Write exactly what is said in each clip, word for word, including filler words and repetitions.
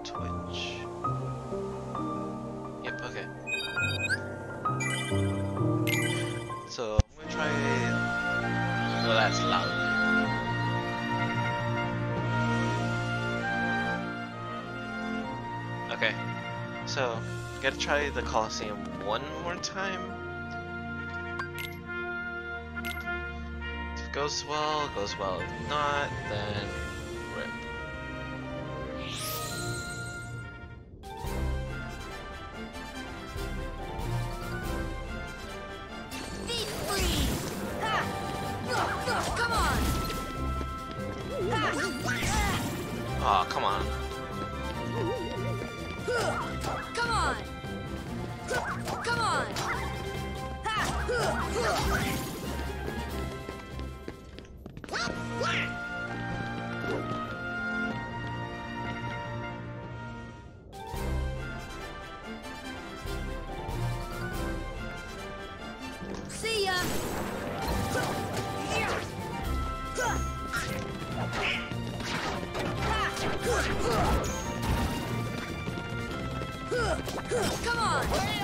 Twitch. Yep, okay. So I'm gonna try. Oh, that's loud. Okay, so gotta try the Coliseum one more time. If it goes well, it goes well. If not, then rip. Be free! Ha! Come on! Aw, oh, come on. Come on! Come on! Ha! See ya! Come on!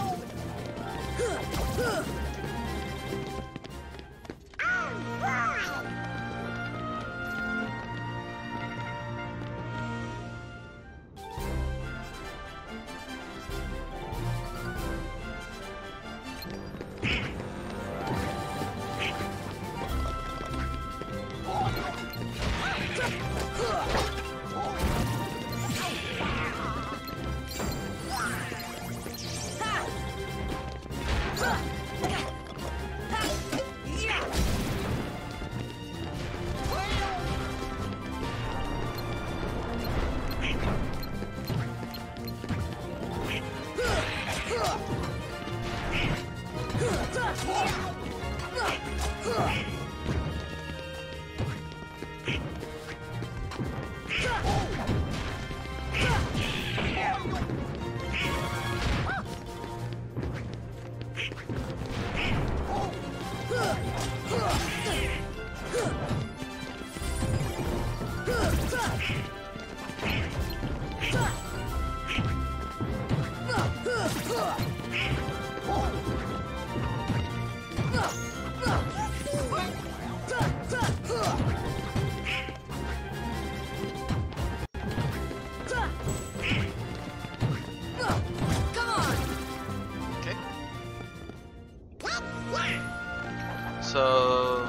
So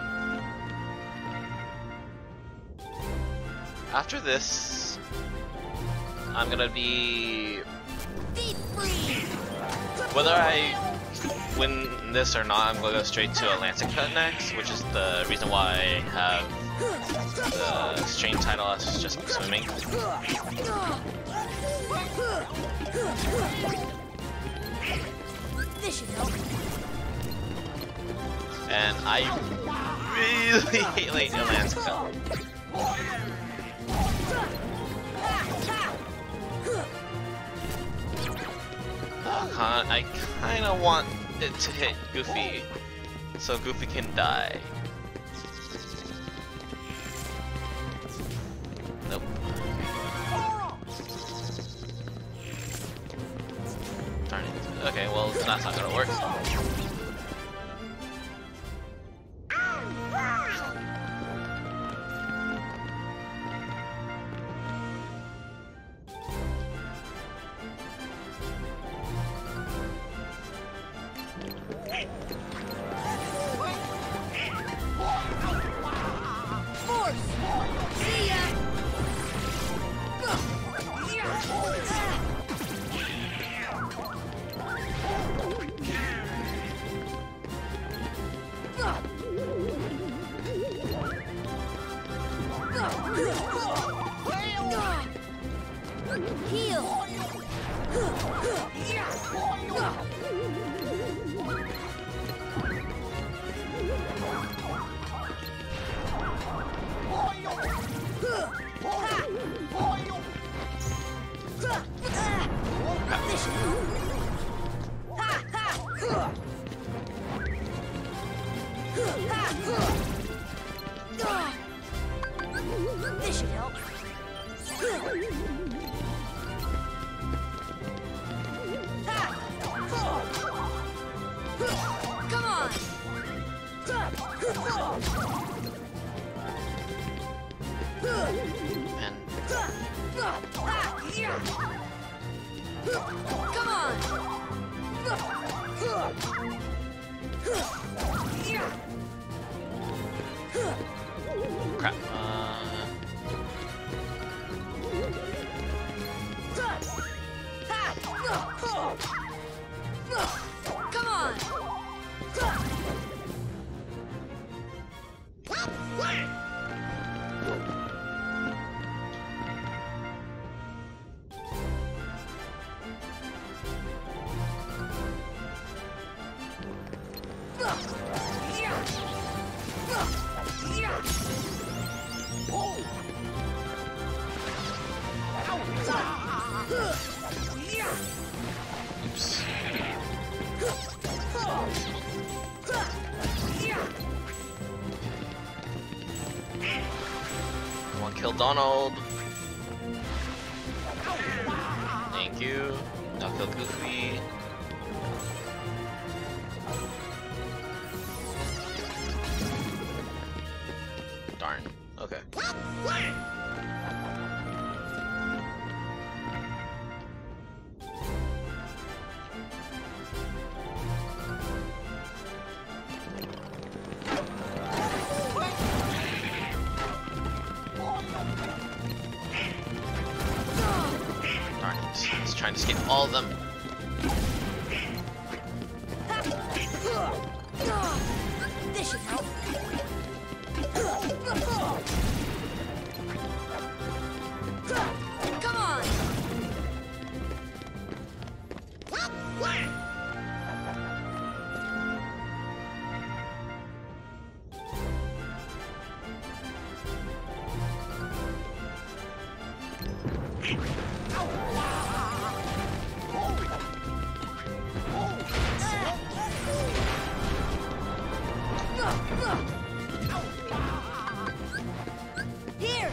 after this, I'm gonna be, whether I win this or not, I'm gonna go straight to Atlantic Cut next, which is the reason why I have the stream title as just swimming. This should help. And I really hate late Atlantic Cut. Uh, I kind of want it to hit Goofy, so Goofy can die. Nope. Darn it. Okay, well, that's not gonna work. This should help. Come on! Crap. Uh... Come on! Oops. Come on, kill Donald. Thank you. Now kill Goofy. Darn. Okay. Darn it. He's trying to escape all of them. This should help. Come on! Here!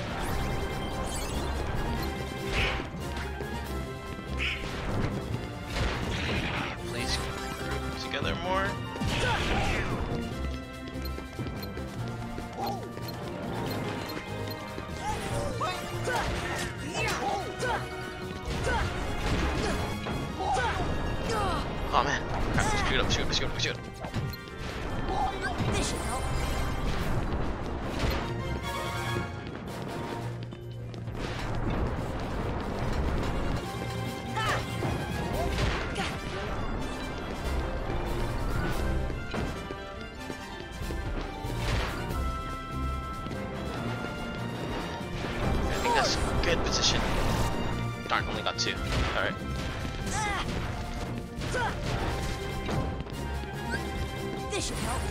Please group together more. Oh man. Crap. Shoot up, shoot up, shoot up, shoot up. This should help. I think that's good position. Darn, only got two. Alright. This should help.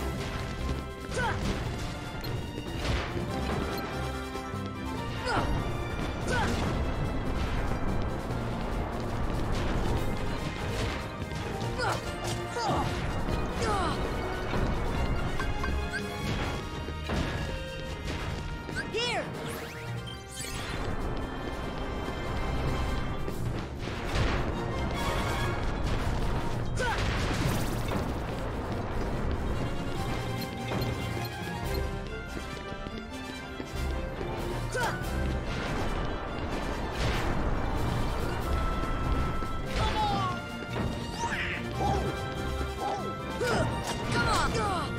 Here! Come on!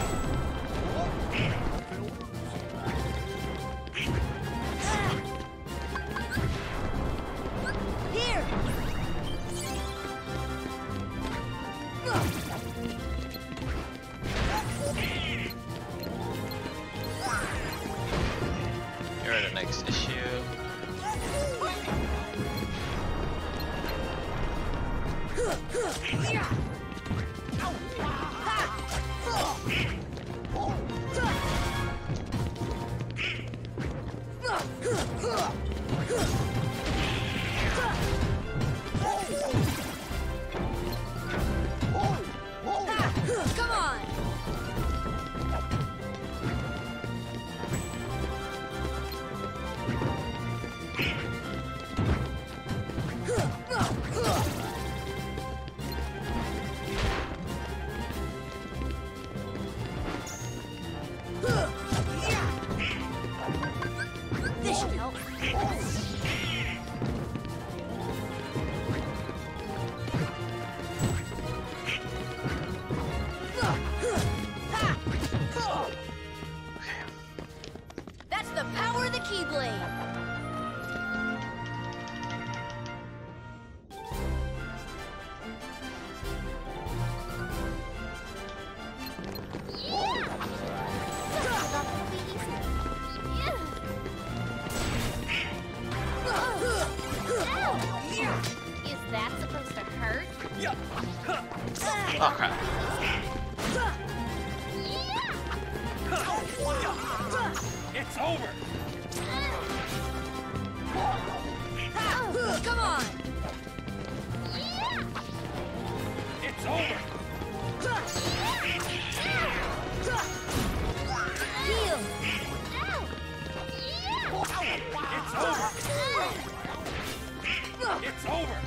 Here! Here are the next issue. Come on! that supposed to hurt? Oh crap. It's over. Come on! It's over. Heal! It's over. It's over.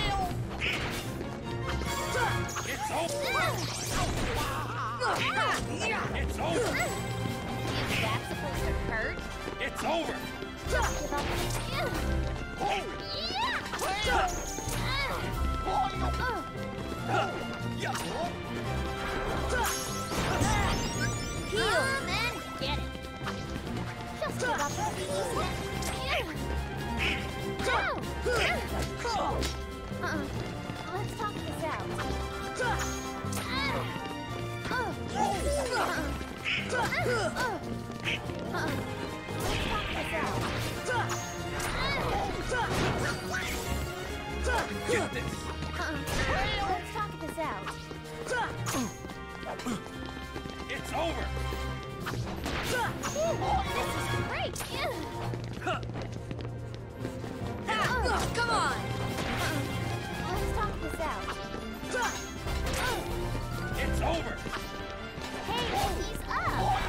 It's over. It's over. Is that supposed to hurt? It's over. Give up. Heal! Come and get it. Just give up and be easy. Uh-uh. Let's talk this out. Uh-uh. Uh-uh. Uh-uh. Let's talk this out. Get this. Uh-uh. Let's talk this out. It's over. This is great. Come on! Let's talk this out. It's over. Hey, he's up.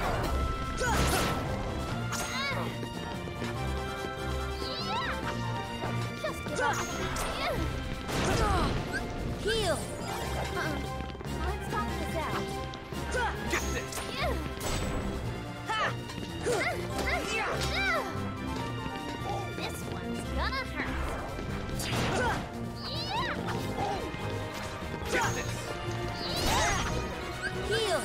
Just give up. Heal! Uh-uh. Let's talk this out. Get this. This one's gonna hurt. Get this. Heal!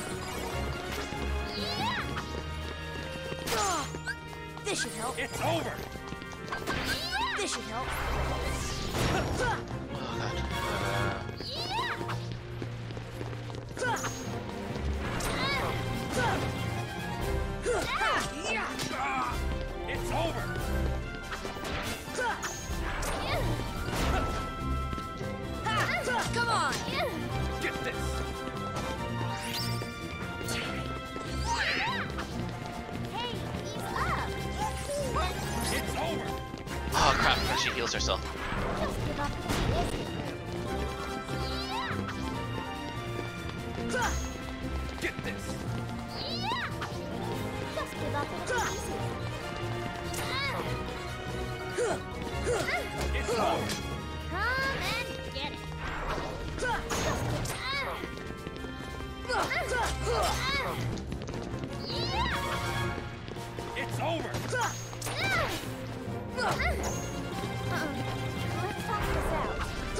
This should help. It's over. This should help. Oh god. It's over. Come on! Get this. Hey, he's up. It's over. Oh crap, and she heals herself. Just give up and be easy. Get this. Just give up and be easy. It's over. Come and get it. It's over. Uh-uh. Let's talk this out.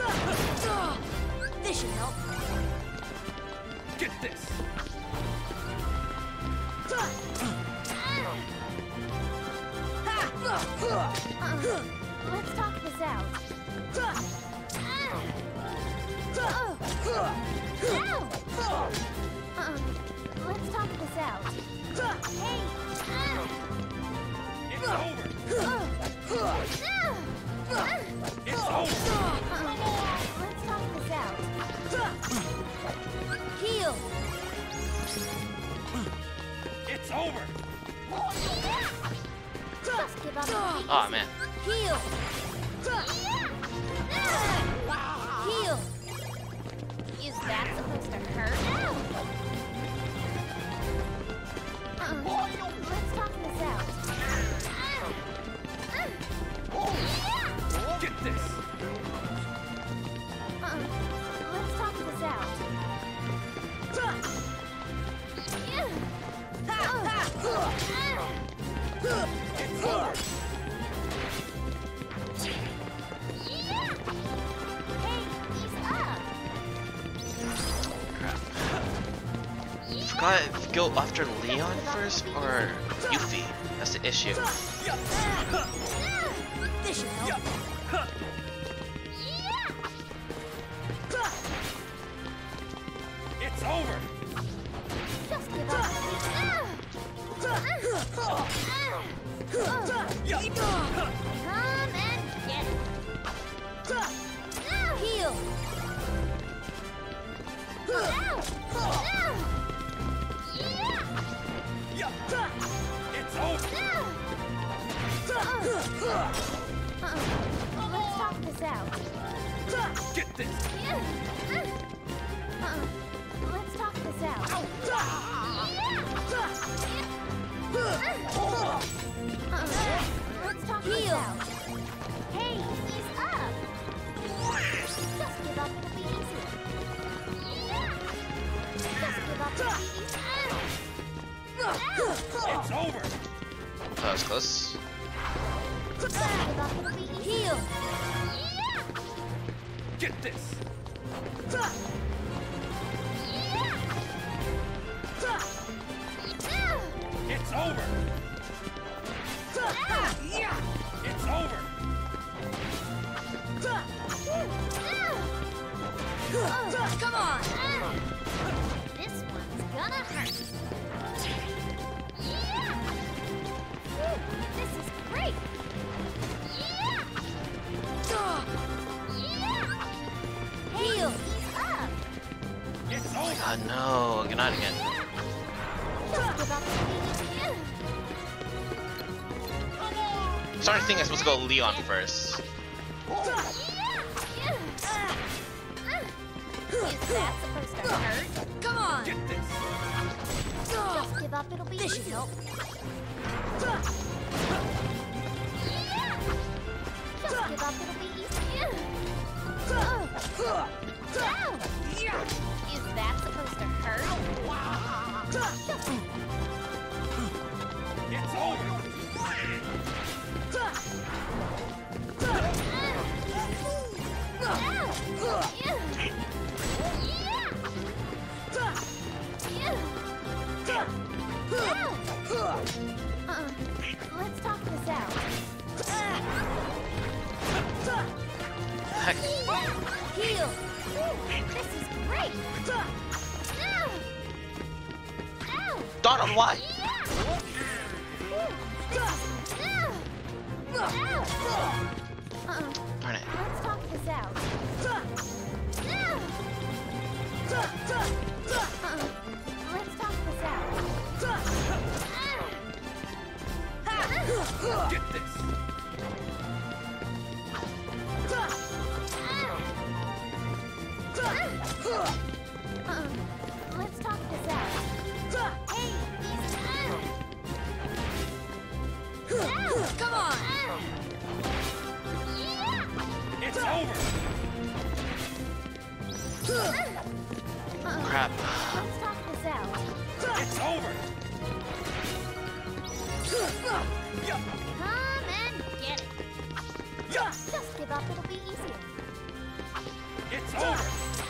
This should help. Get this. Uh-uh. Let's talk this out. Uh-uh. Let's talk this out. Hey! It's over. It's over. Uh-uh. Let's talk this out. Heal! It's over. Just give up. Oh man. Heal! Heal! Is that supposed to hurt? Uh-uh. Let's talk this out. Get this. Uh-uh. Let's talk this out. It's over. Hey, he's up. Crap. Forgot if go after Leon first or Yuffie. That's the issue. This should help. It's over. Just give up. Come and get it. out. Get this! Uh-uh. Let's talk this out. Uh-uh. Let's talk this out. Hey, ease up. Just give up, it'll be easy. Just give up, it'll be easy. It's over! That was close. Just give up, it'll be easy. Heal. Get this! It's over! It's over! Come on! This one's gonna hurt. This is great. Heal! Ease up. It's over! God no, good night again. Just give up. I'm starting to think I'm supposed to go Leon first. Is that supposed to hurt? Come on! Get this! Just give up, it'll be This easy. should help. Just give up, it'll be easy. Ow. Is that supposed to hurt? Just It's over! Uh-uh. Let's talk this out. Heck, Heal! This is great. Ow. Ow. Donald, why? Uh-uh. Darn it. Let's talk this out. Uh-uh. Let's talk this out. Get this! Uh-uh. Let's talk this out. Hey, ease up. Come on! It's over! Uh-uh. Crap. Let's talk this out. It's over! Come and get it. Just give up, it'll be easier. It's over!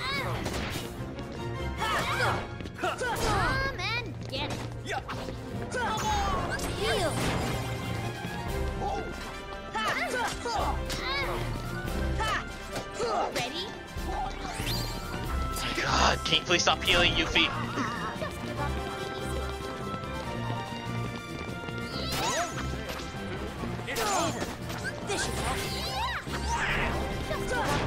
Come and get it. Heal! Ready? My God, can you please stop healing, Yuffie? Just give up, it'll be easier. It's over! This should help. Just give up,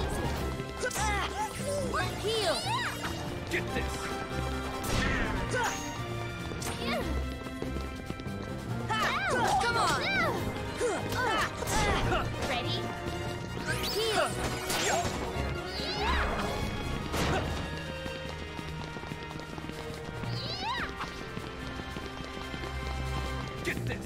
it'll be easier. Heal! Get this! Come on! Ready? Heal! Get this!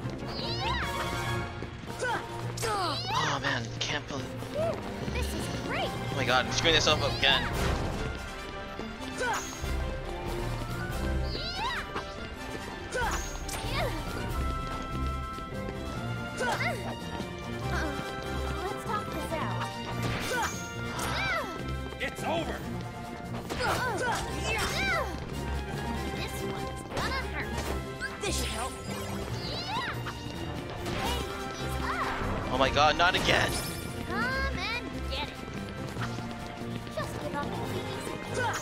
Oh man, can't believe. This is great. Oh my God, I'm screwing this up again. Uh-uh. Let's talk this out. It's over! This one's gonna hurt. This should help. Hey, ease up. Oh my God, not again. Come and get it. Just give up, it'll be easy.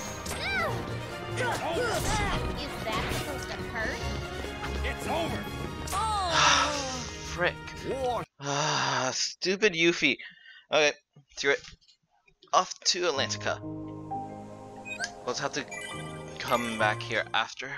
It's over! Is that supposed to hurt? It's over! Frick. Ah, stupid Yuffie. Okay, screw it. Off to Atlantica. We'll have to come back here after.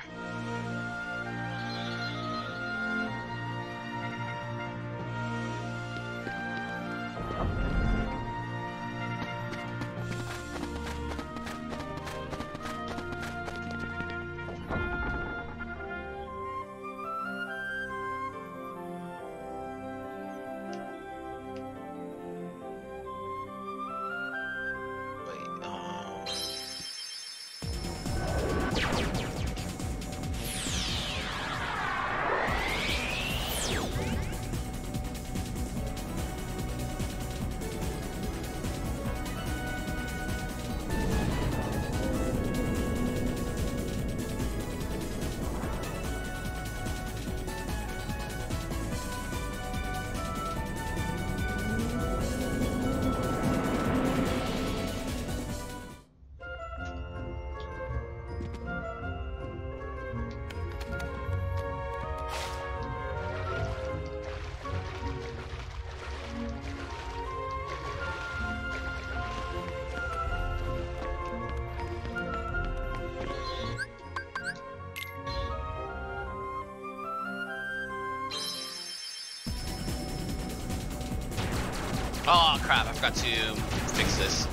Oh crap, I forgot to fix this.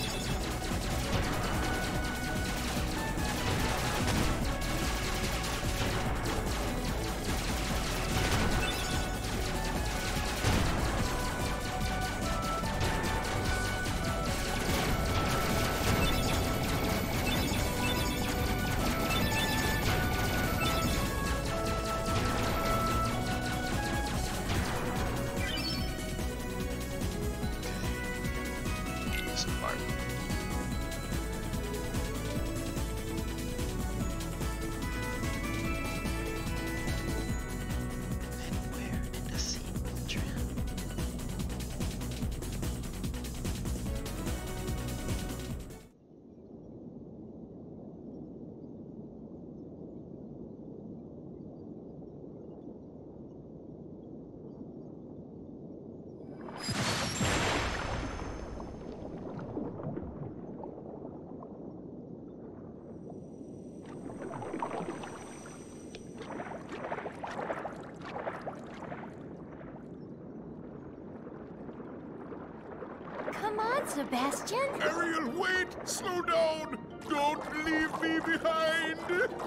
Come on, Sebastian. Ariel, wait! Slow down! Don't leave me behind!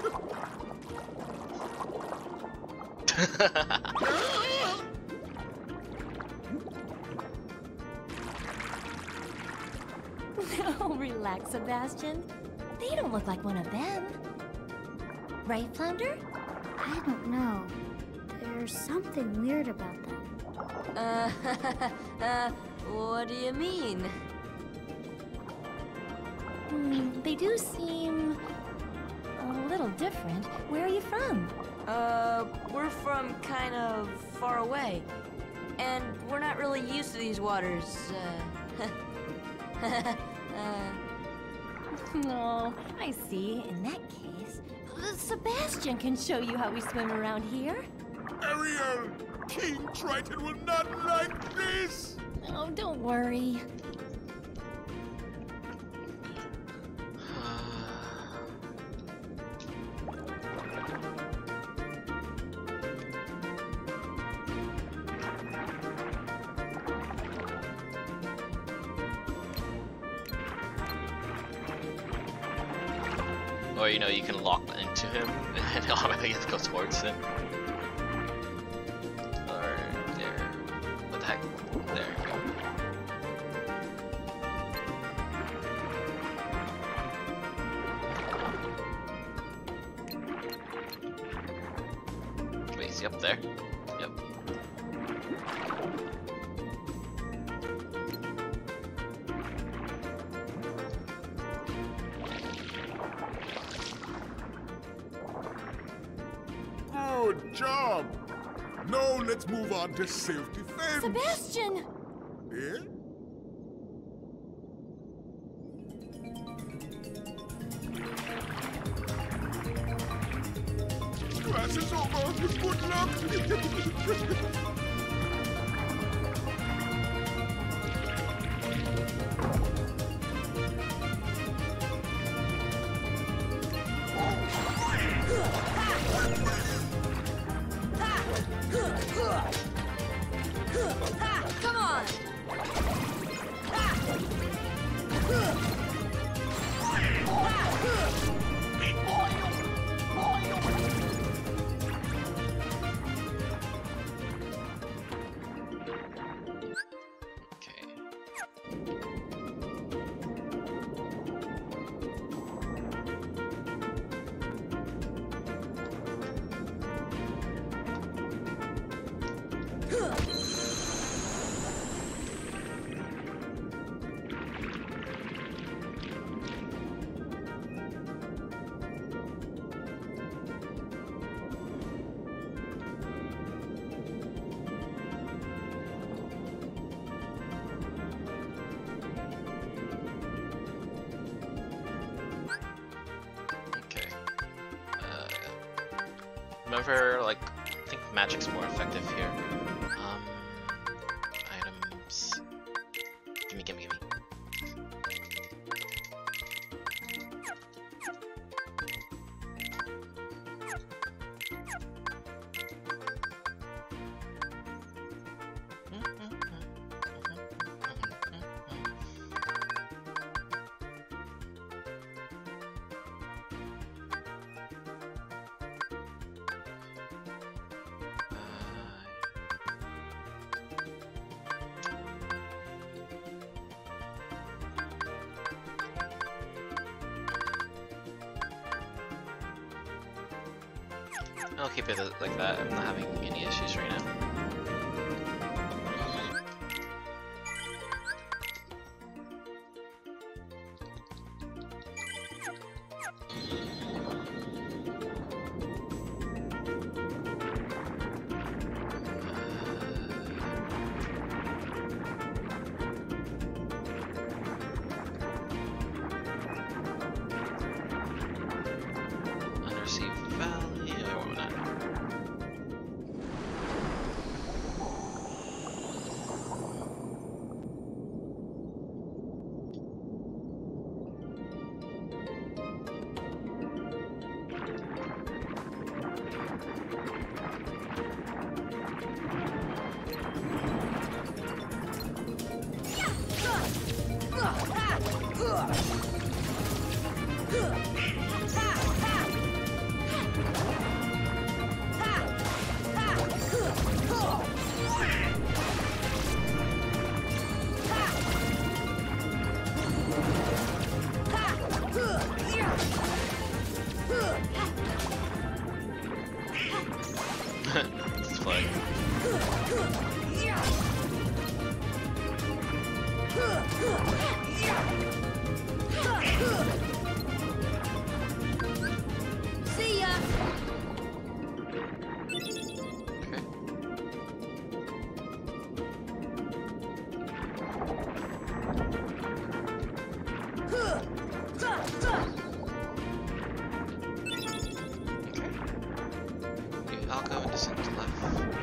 Oh, relax, Sebastian. They don't look like one of them. Right, Flounder? I don't know. There's something weird about them. Uh, uh, what do you mean? Hmm, they do seem a little different. Where are you from? Uh, we're from kind of far away. And we're not really used to these waters, uh... uh... Oh, I see. In that case, uh, Sebastian can show you how we swim around here. Ariel! King Triton will not like this! Oh, don't worry. Or, you know, you can lock into him and automatically have to go towards him. Or there. What the heck? There you go. Wait, is he up there? Yep. Good job! Now let's move on to self-defense. Sebastian! Eh? Class is over. Good luck. Come on! Remember, like, I think magic's more effective here. Um, items. Gimme, gimme, gimme. I'll keep it like that. I'm not having any issues right now. Undersea Valley, or what not? It's flag. See ya. Okay. Okay, I'll go and descend to left.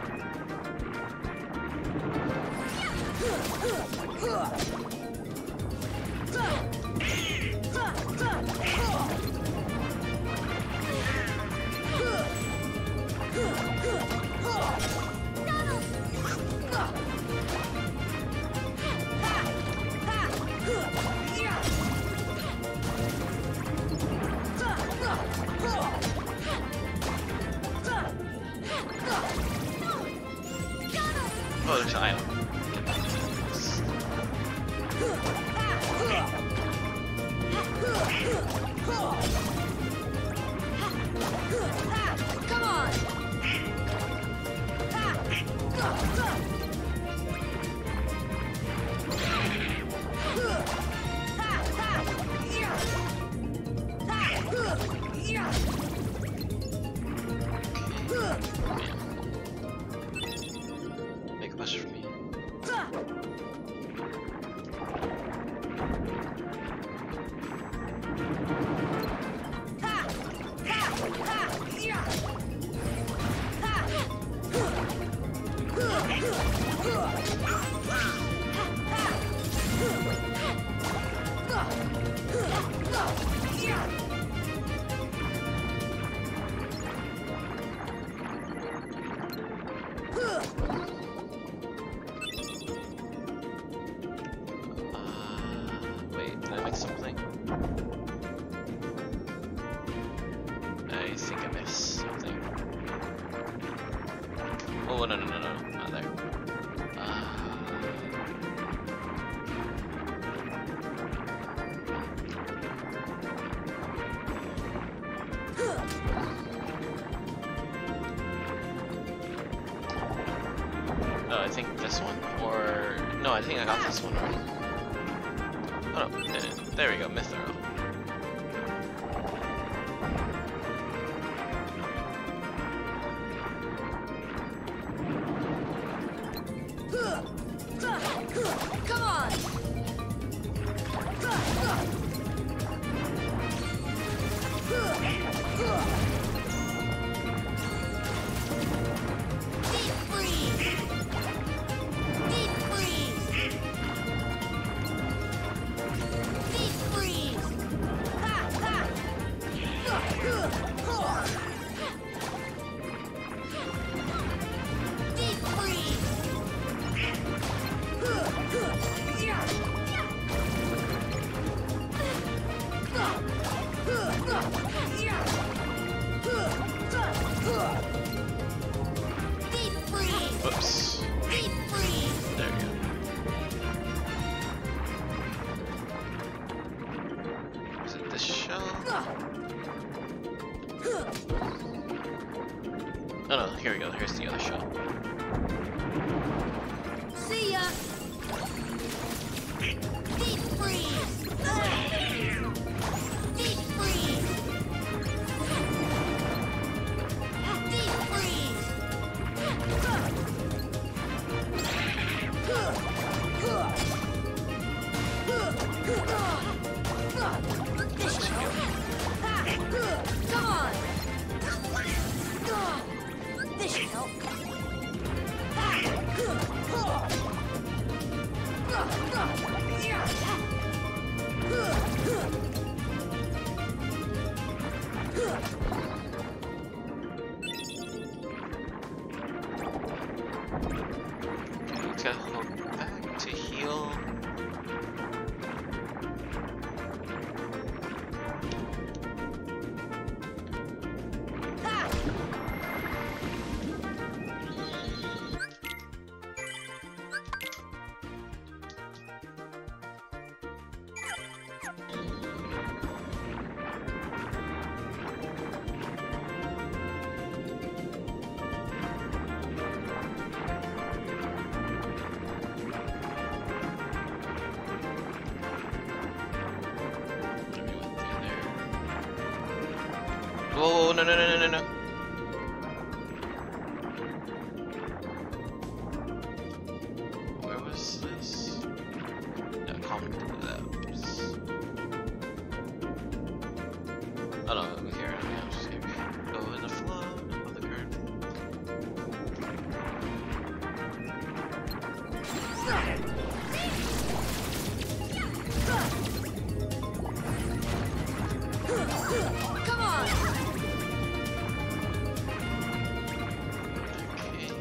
Oh, there's an island. Come on. Make a push for me. Wait, did I make something? I think I missed something. Oh, no, no, no, no, not there. Uh... Oh, I think this one, or... No, I think I got this one already. Oh no, eh, there we go, Mithril. Come on. Deep freeze. Deep freeze. Deep freeze. Ha ha. Deep freeze. Deep freeze. Whoops. Deep freeze. There we go. Is it this shell? Oh no, here we go. Here's the other shot. See ya! Deep freeze! Deep freeze! Deep freeze! This should help. Come on! This should help. Just gotta hold back to heal. Whoa, no, no, no, no, no, no. Where was this? No, common labs. Oh no, over here. I'm just gonna go in the flow of the current. Come on! Okay.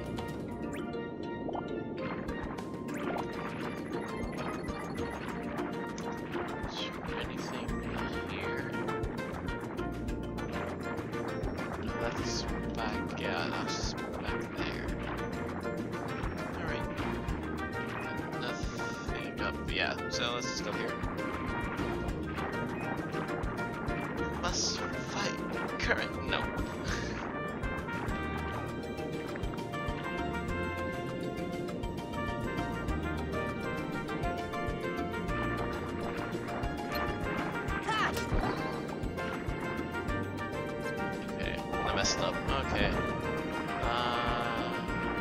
Is there anything here? No, that's back. Yeah, that's back there. Alright. Nothing up. Yeah, so let's just go here. Must fight current. No. Okay, I messed up. Okay. Uh,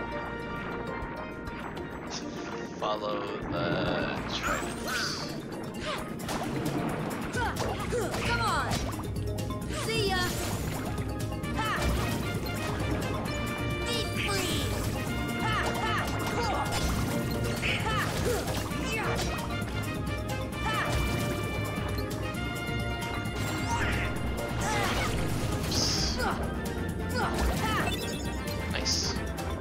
let's follow the tridents. Come on! See ya! Ha! Deep freeze! Ha! Ha! Ha! Nice.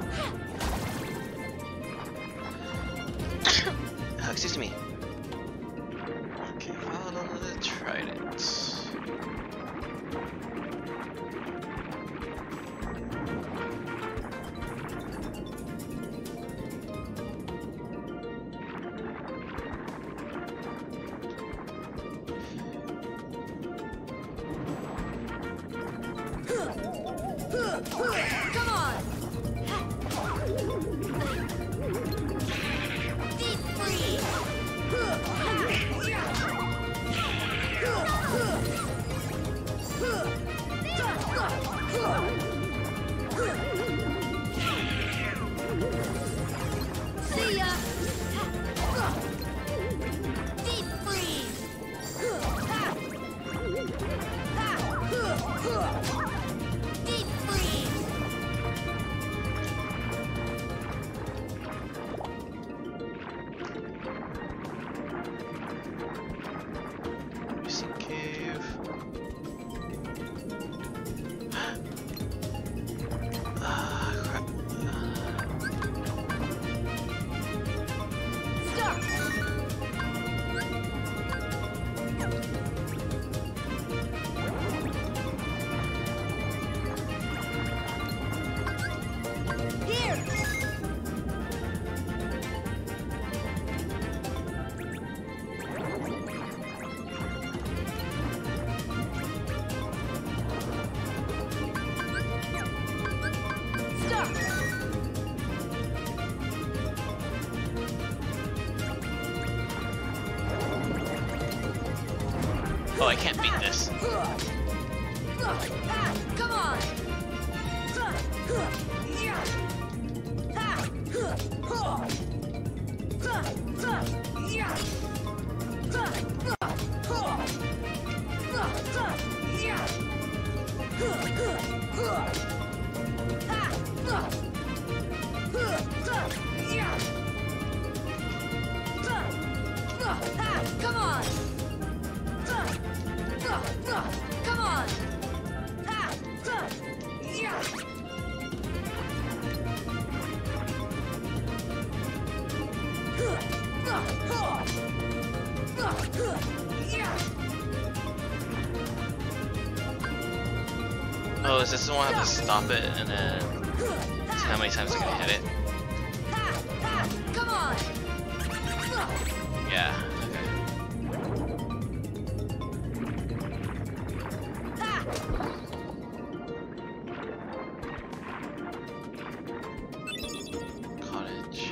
Uh, excuse me. Okay, follow the tridents. Come on! Deep freeze! See ya! Deep freeze! Deep freeze! Oh, I can't beat this. Come on! Come on! Come on! Oh, is this the one I have to stop it and then see how many times I can hit it? Come on! Yeah, okay. Cottage.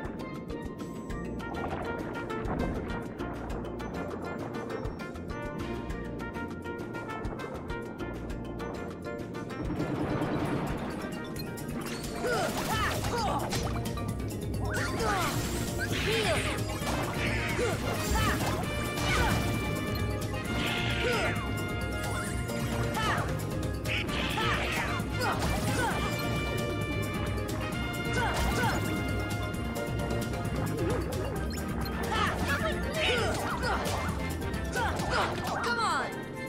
Come on!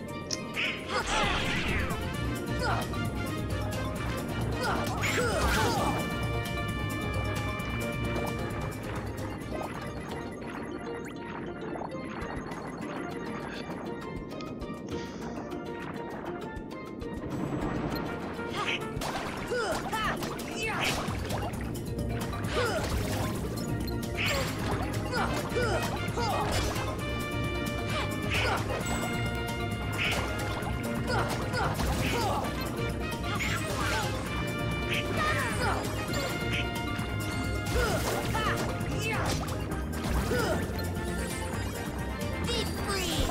Deep freeze!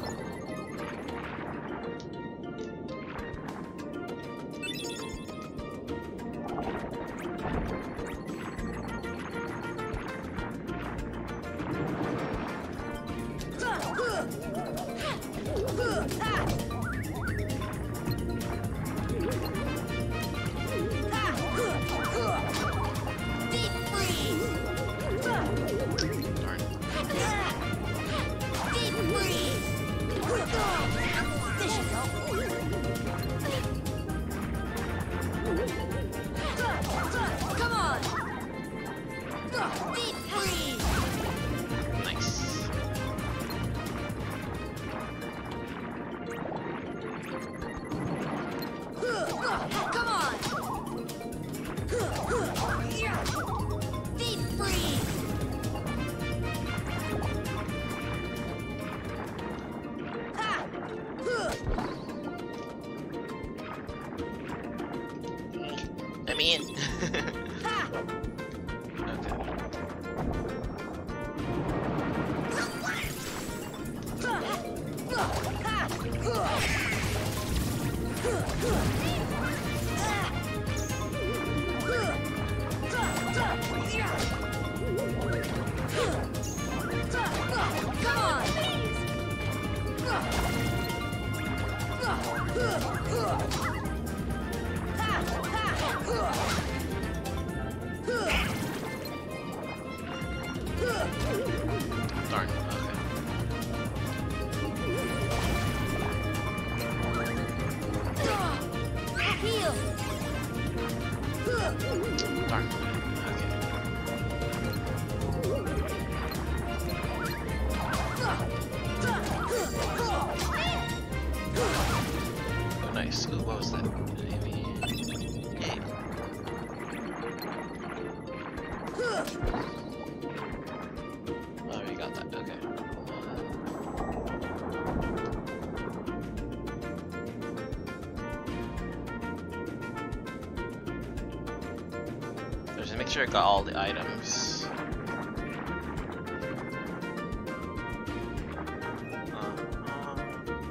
Deep freeze! Darn. Deep freeze! This should help. Come on! Deep freeze! Nice. Come on! Deep freeze! Let me in. Come on! Darn. Okay. Heal! Darn. Okay. Oh, nice. Ooh, what was that? Maybe. Yay. Oh, you got that. Okay. Just make sure I got all the items. Uh, uh,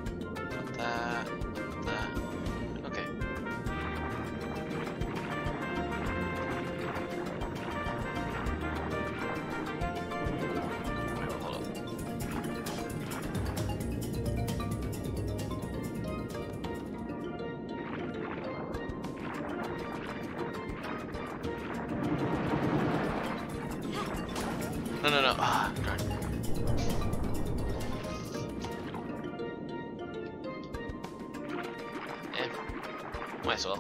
No, no, no. Ah, darn. Eh, might as well.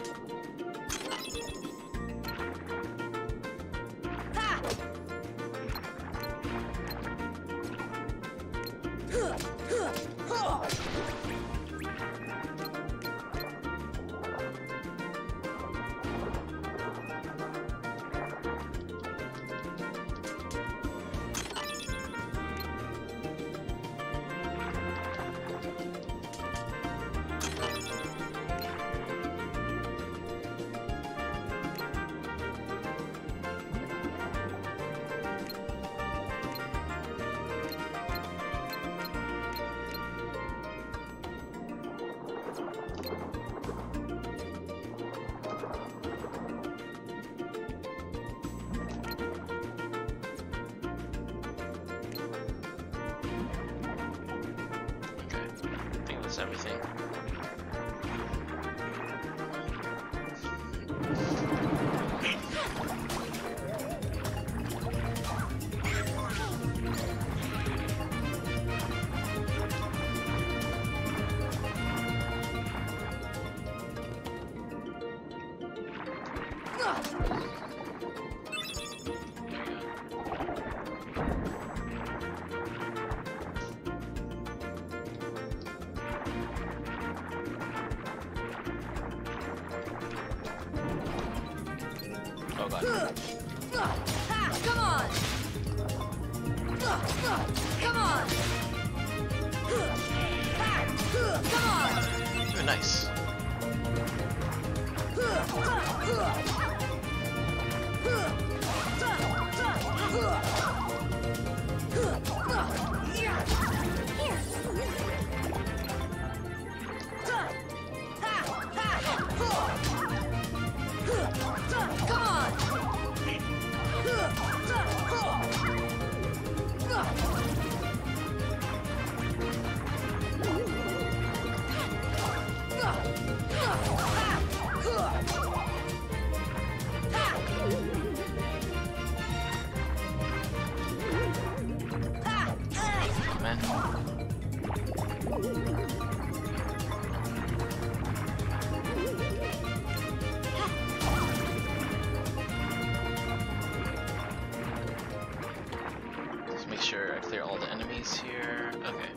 Everything. Oh god. Come on! Come on! Come on! Very nice. Man. Just make sure I clear all the enemies here. Okay.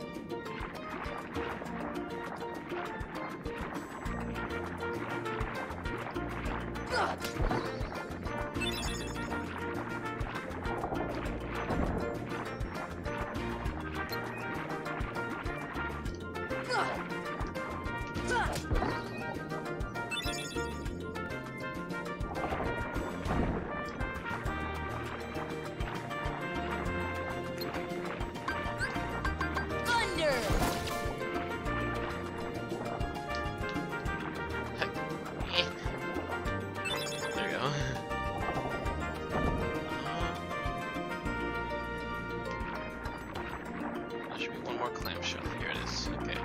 Clamshell, here it is. Okay.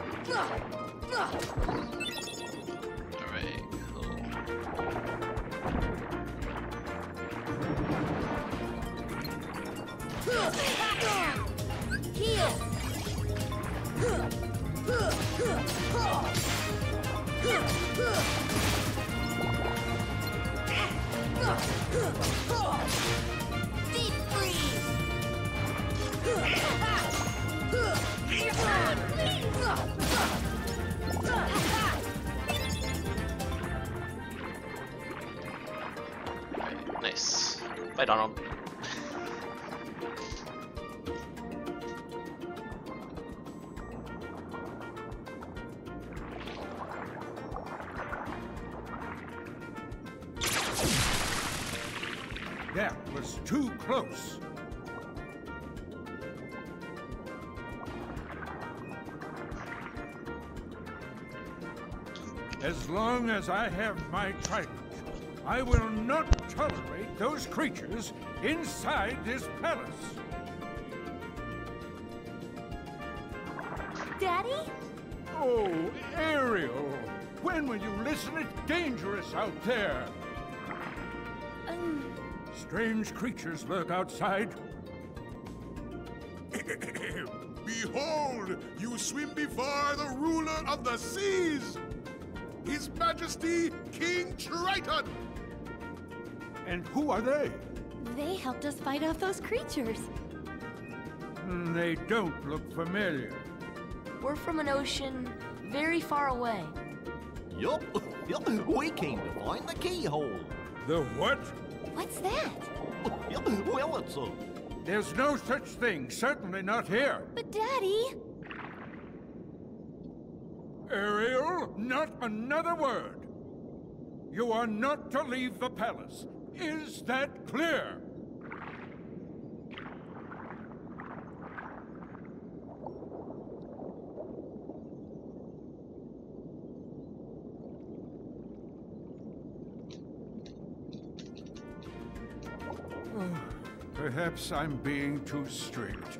Alright, cool. Heal! Deep freeze! Right, nice. Bye, Donald. That was too close. As long as I have my trident, I will not tolerate those creatures inside this palace. Daddy? Oh, Ariel, when will you listen? It's dangerous out there. Um, Strange creatures lurk outside. Behold, you swim before the ruler of the seas, His Majesty King Triton. And who are they? They helped us fight off those creatures. Hmm, They don't look familiar. We're from an ocean very far away. Yup, yup, we came to find the keyhole. The what? What's that? Yup, well, it's a... There's no such thing, certainly not here. But Daddy! Ariel, not another word. You are not to leave the palace. Is that clear? Perhaps I'm being too strict.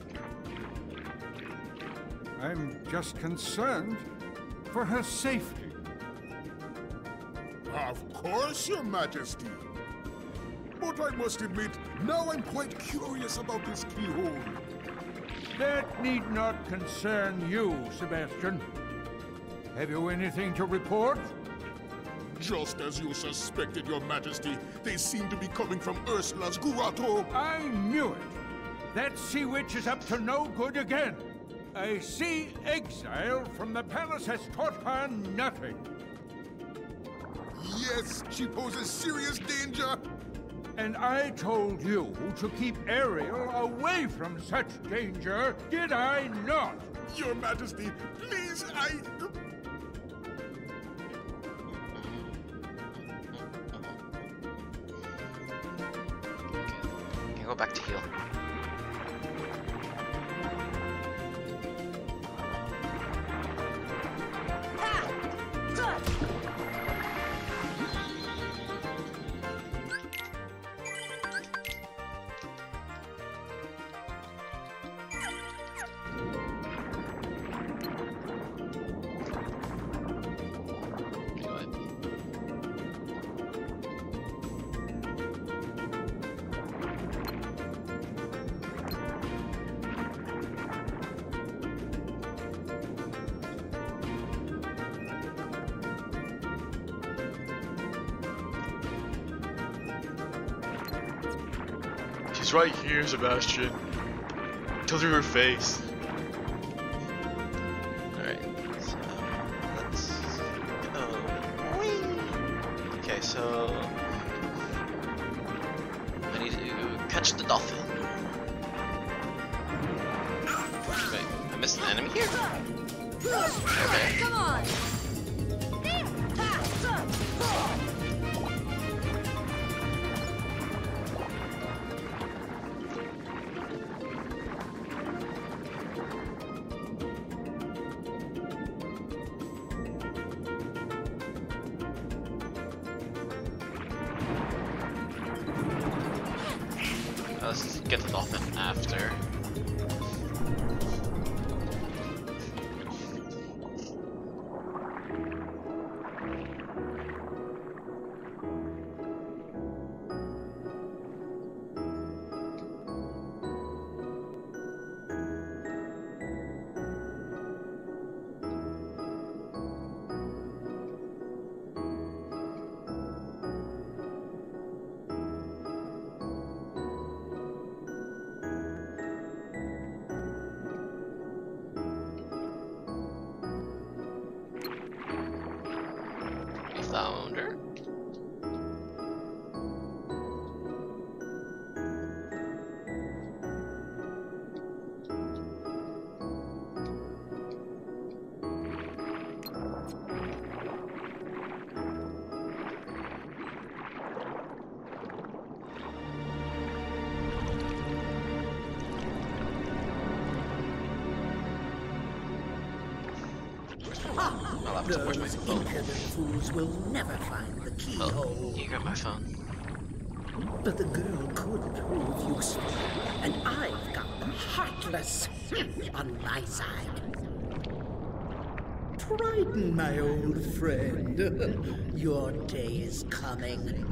I'm just concerned for her safety. Of course, Your Majesty. But I must admit, now I'm quite curious about this keyhole. That need not concern you, Sebastian. Have you anything to report? Just as you suspected, Your Majesty, they seem to be coming from Ursula's grotto. I knew it. That sea witch is up to no good again. A sea exile from the palace has taught her nothing. Yes, she poses serious danger. And I told you to keep Ariel away from such danger, did I not? Your Majesty, please, I... Can go back to heal. She's right here, Sebastian. Tell her her face. Alright, so let's go. Whee! Okay, so I need to catch the dolphin. Wait, I missed an enemy here? Okay. Come on! Let's get the dolphin after. Found her. I'll have to where's my Those phone? impudent fools will never find the keyhole. Oh, you got my phone. But the girl could prove useful, and I've got the heartless on my side. Triton, my old friend, your day is coming.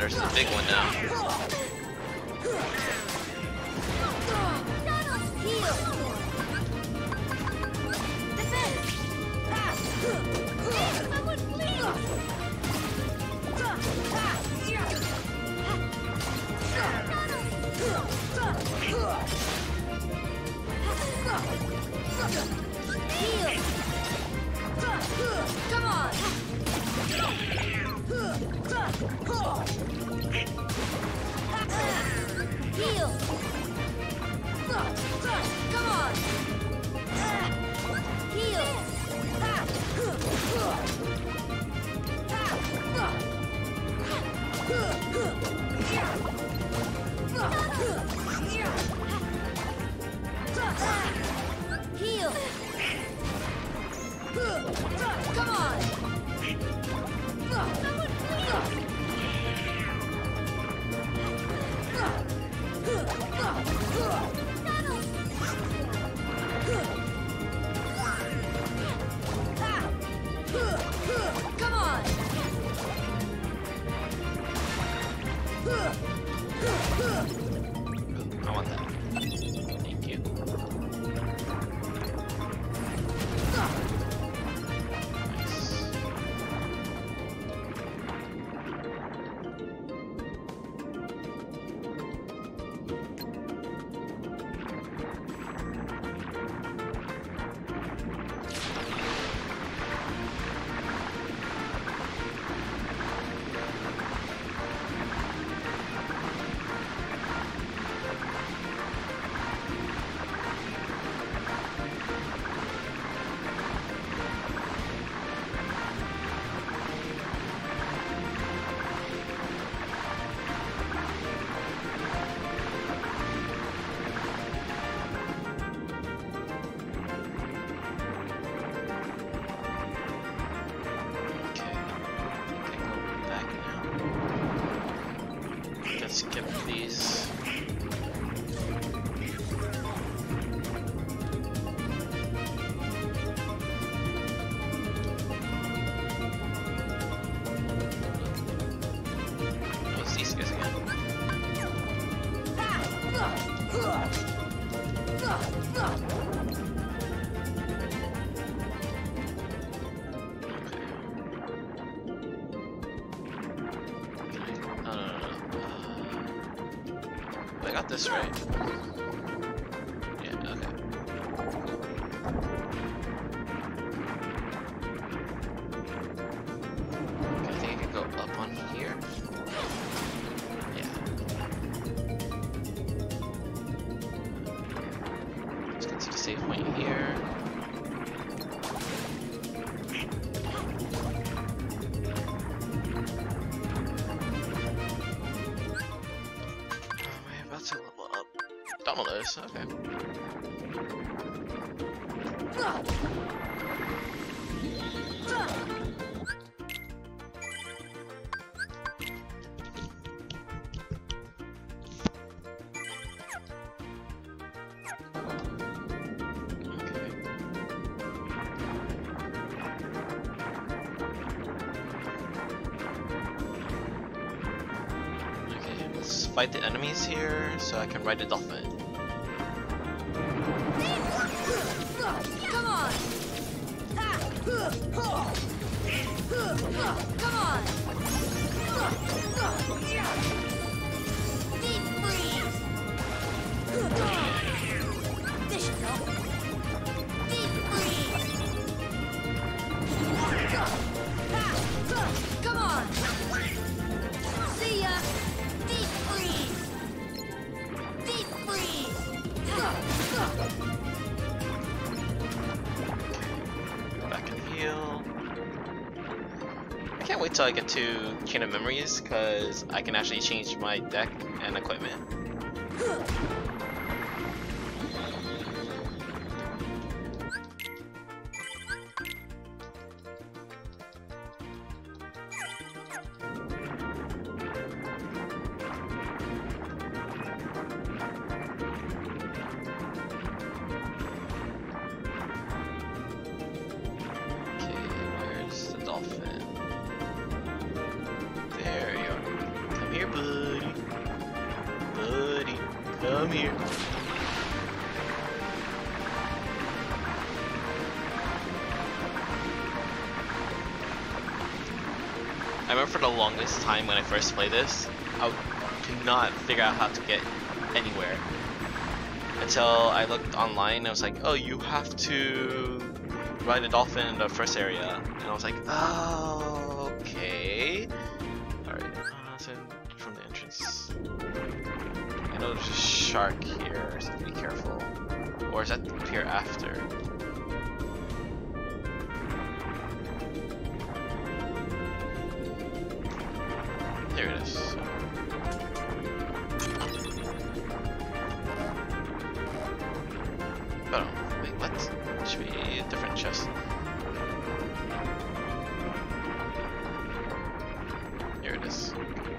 versus the big one now. Come on! Heal! Come on! Heal! Heal! Come on! Come on! I want that. Thank you. Skip these. Oh, it's these guys again. I got this right. Yeah, okay. Okay, I think I can go up on here. Yeah. Let's get to the save point here. Dominoes, okay. Okay, let's fight the enemies here so I can ride the dolphin. Come on! Come on! Deep freeze! This should help. Deep freeze! Come on! See ya! Deep freeze! Deep freeze! Back and heal. I can't wait till I get to Chain of Memories because I can actually change my deck and equipment. I'm here. I remember for the longest time when I first played this, I could not figure out how to get anywhere. Until I looked online and I was like, oh, you have to ride a dolphin in the first area. And I was like, oh, okay. Alright, uh, so from the entrance. I know there's a shark here, so be careful. Or is that here after? There it is. Oh, wait, what? Should be a different chest. Here it is.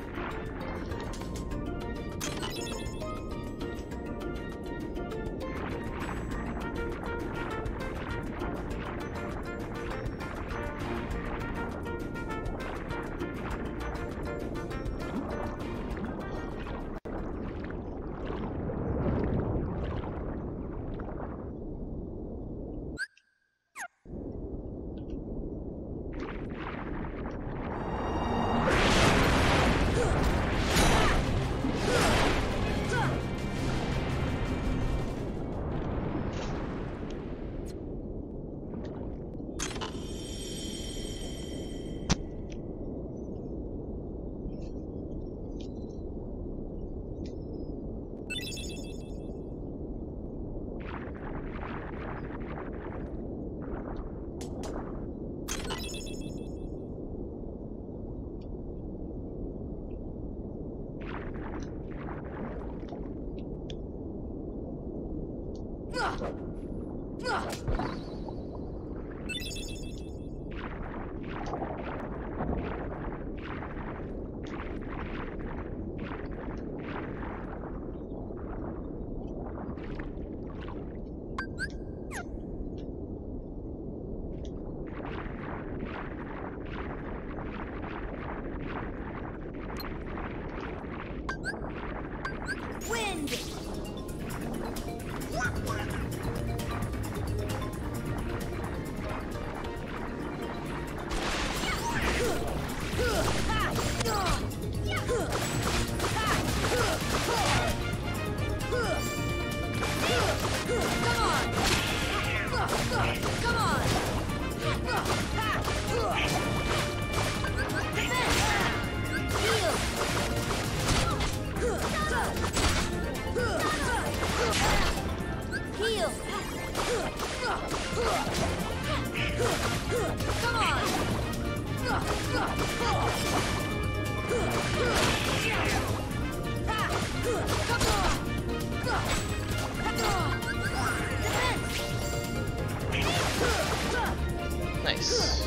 Nice.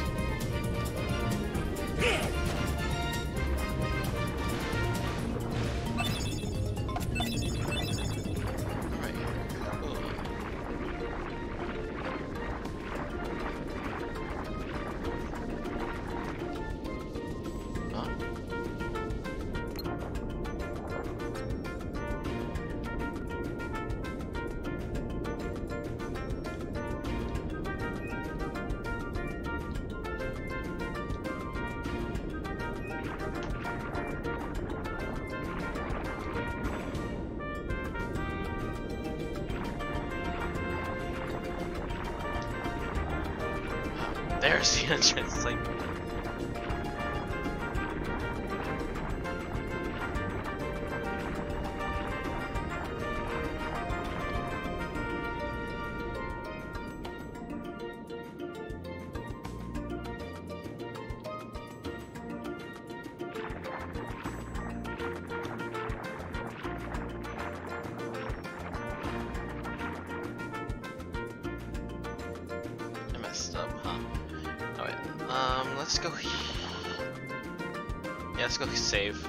There's the entrance, like... I messed up, huh? Alright, um, let's go. Yeah, let's go save.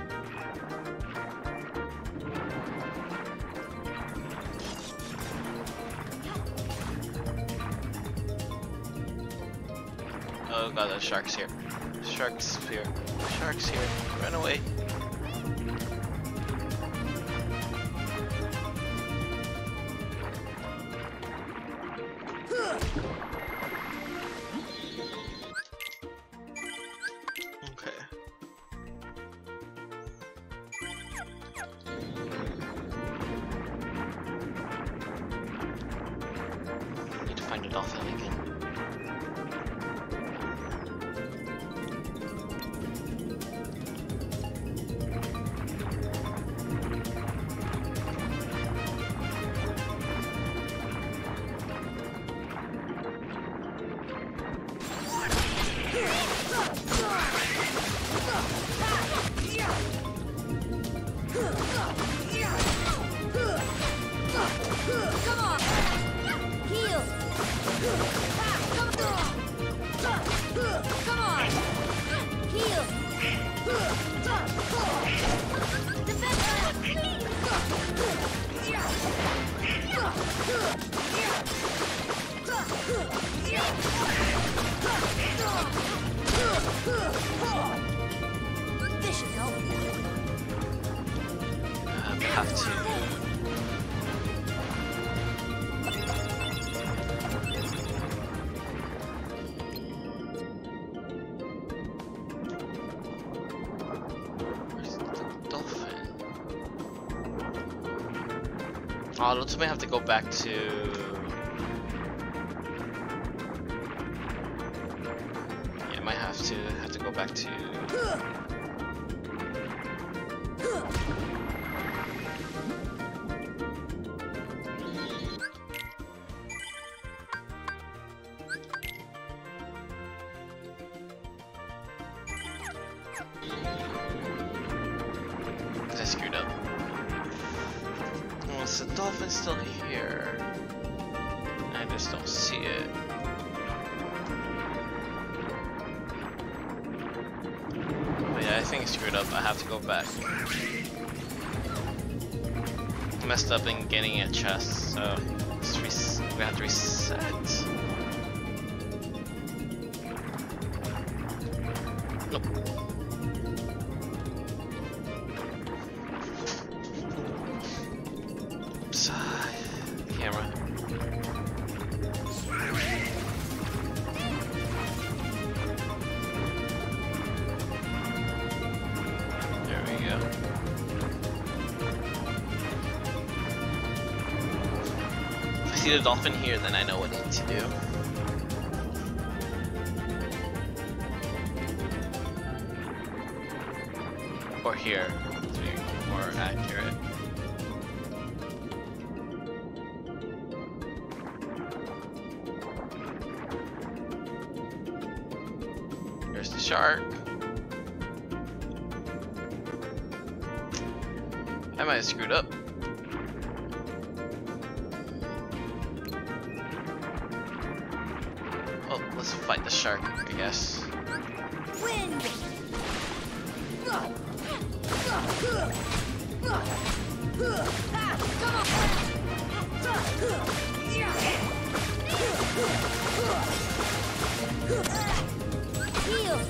Oh god, there's sharks here. Sharks here. Sharks here. Run away. Okay. Need to find a dolphin again. Come on! Heal! Come on! Heal! This should help. Um, have to. I'll ultimately have to go back to. Yeah, I might have to have to go back to. I screwed up. Oh, so the dolphin's still here. I just don't see it. But yeah, I think I screwed up. I have to go back. I messed up in getting a chest, so let's res we have to reset. Nope. Oops. Camera. There we go. If I see the dolphin here, then I know what I need to do. Or here, to be more accurate. There's the shark. I might have screwed up. Oh, let's fight the shark, I guess. Wind! Heal!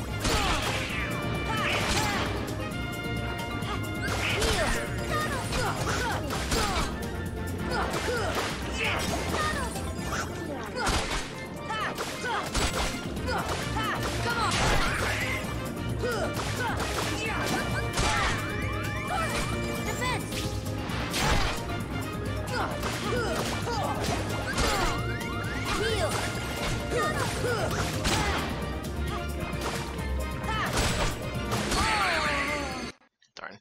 Darn.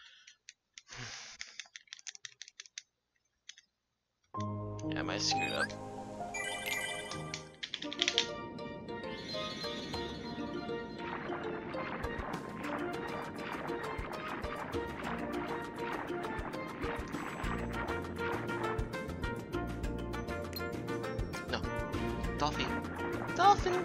Yeah, I might have screwed up. No. Dolphin. Dolphin!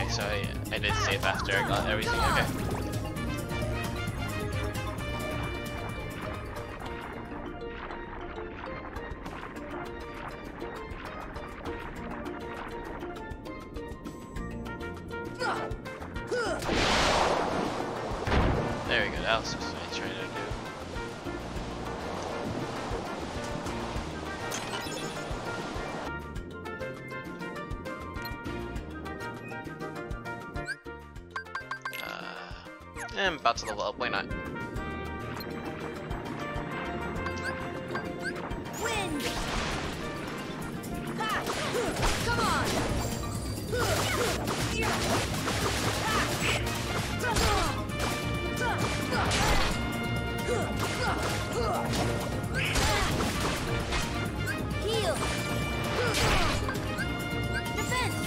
Okay, so I, I did save after I got everything. Okay. There we go, that was what I was trying to do. Uh, I'm about to level up, why not? Wind! Ha! Come on! Heal! Defense!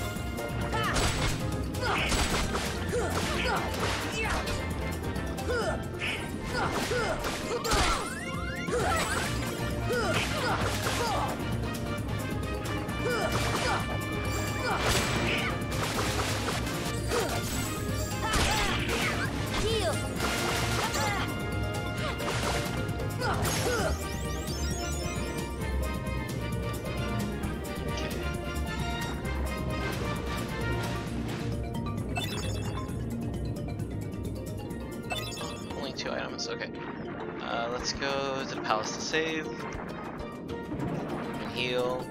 Heal! Only two items, okay. Uh, let's go to the palace to save. And heal.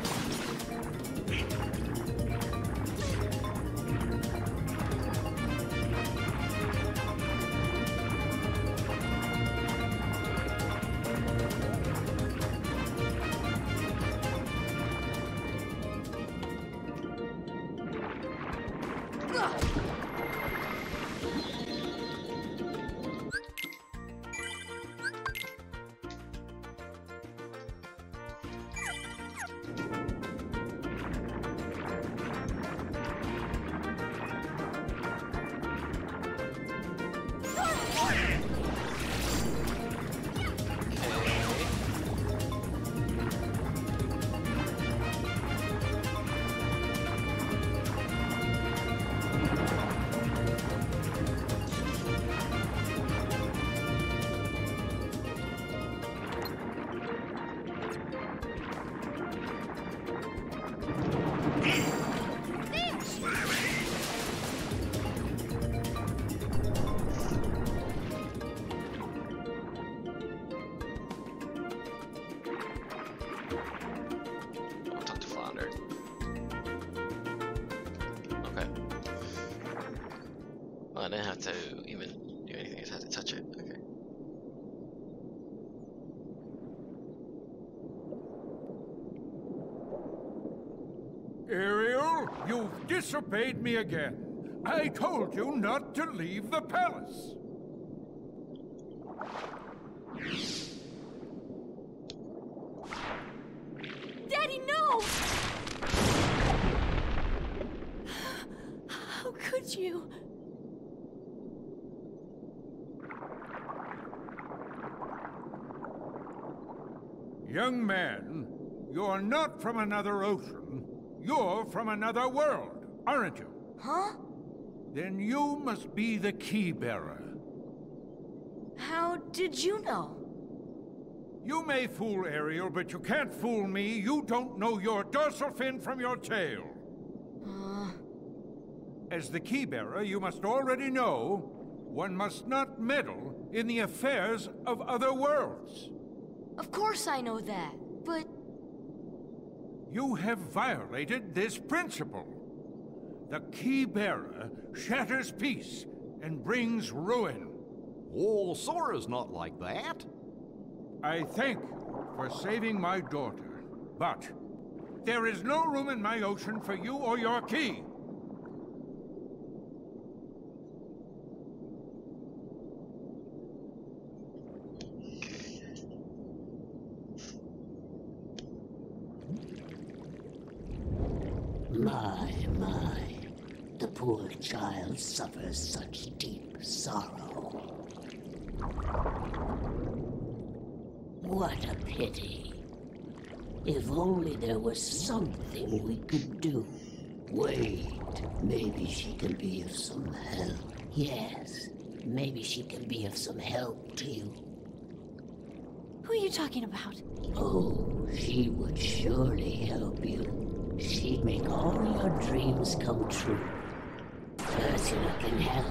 I didn't have to even do anything, I just had to touch it. Okay. Ariel, you've disobeyed me again. I told you not to leave the palace. Daddy, no! How could you? Young man, you're not from another ocean. You're from another world, aren't you? Huh? Then you must be the key bearer. How did you know? You may fool Ariel, but you can't fool me. You don't know your dorsal fin from your tail. Uh... As the key bearer, you must already know one must not meddle in the affairs of other worlds. Of course I know that, but... You have violated this principle. The key bearer shatters peace and brings ruin. Oh, Sora's not like that. I thank you for saving my daughter, but there is no room in my ocean for you or your key. My, my, the poor child suffers such deep sorrow. What a pity. If only there was something we could do. Wait, maybe she can be of some help. Yes, maybe she can be of some help to you. Who are you talking about? Oh, she would surely help you. She'd make all your dreams come true. Ursula can help.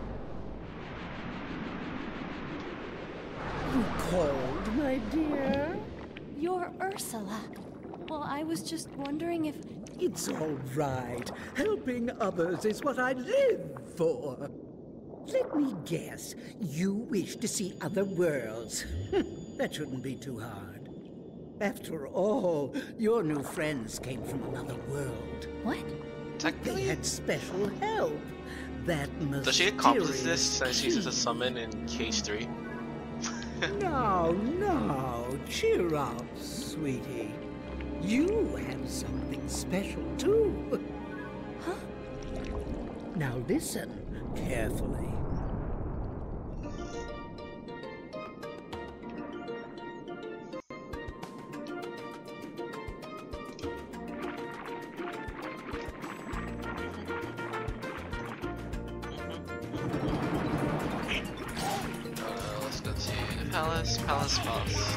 You called, my dear? You're Ursula. Well, I was just wondering if... It's all right. Helping others is what I live for. Let me guess. You wish to see other worlds. That shouldn't be too hard. After all, your new friends came from another world. What? They Technically, had special help. That mysterious does she accomplish this since she's key. a summon in K H three? No, no. Cheer up, sweetie. You have something special, too. Huh? Now listen carefully. Uh, let's go to the palace, palace, palace.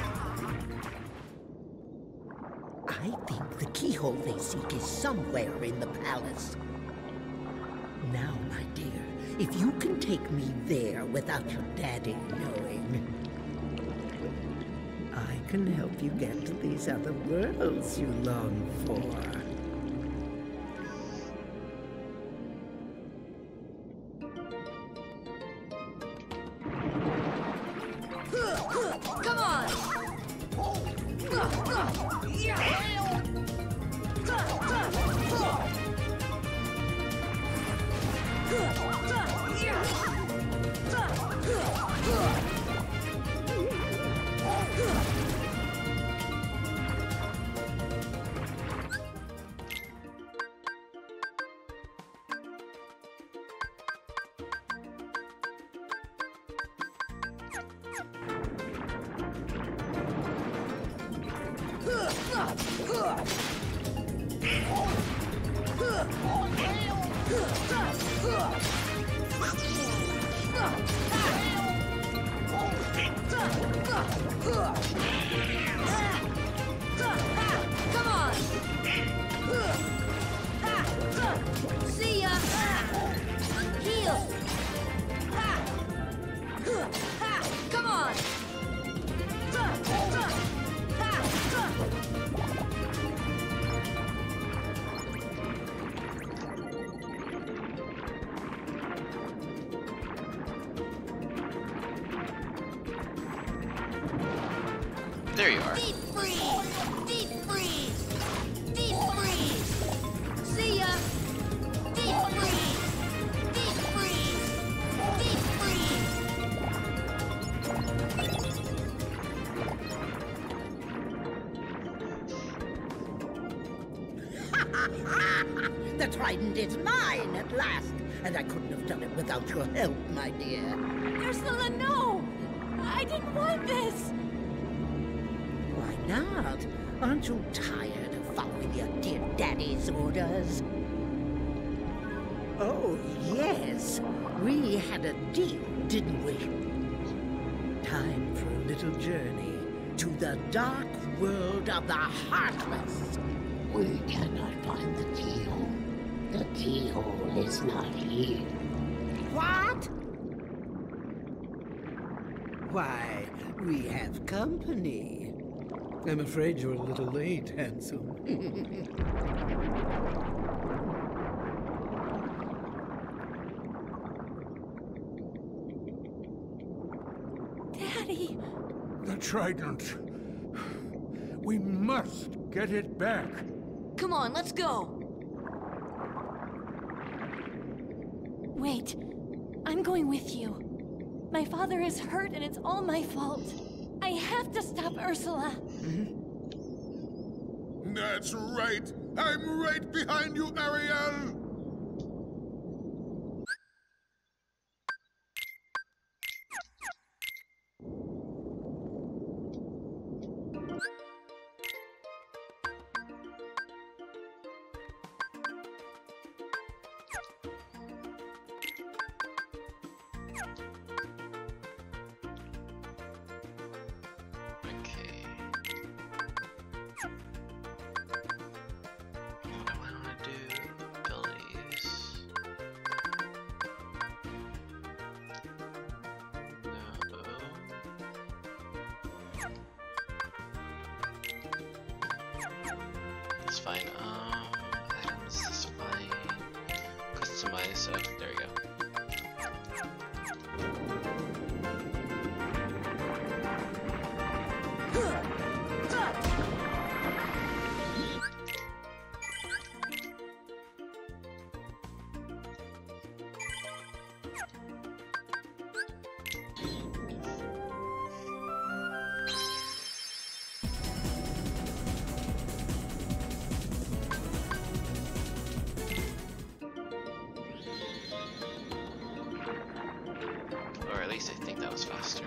I think the keyhole they seek is somewhere in the palace. Now, my dear, if you can take me there without your daddy knowing, I can help you get to these other worlds you long for. Come on! Come on! See ya! Heal! Come on! There you are. Deep freeze! Deep freeze! Deep freeze! See ya! Deep freeze! Deep freeze! Deep freeze! The trident is mine at last, and I couldn't have done it without your help, my dear. Ursula, no! I didn't want this! Why not? Aren't you tired of following your dear daddy's orders? Oh, yes. We had a deal, didn't we? Time for a little journey to the dark world of the Heartless. We cannot find the keyhole. The keyhole is not here. What? Why, we have company. I'm afraid you're a little late, handsome. Daddy! The trident. We must get it back. Come on, let's go! Wait. I'm going with you. My father is hurt and it's all my fault. I have to stop Ursula. That's right. I'm right behind you, Ariel. It's fine. Um, items is fine. Customize stuff. There we go. Or at least I think that was faster.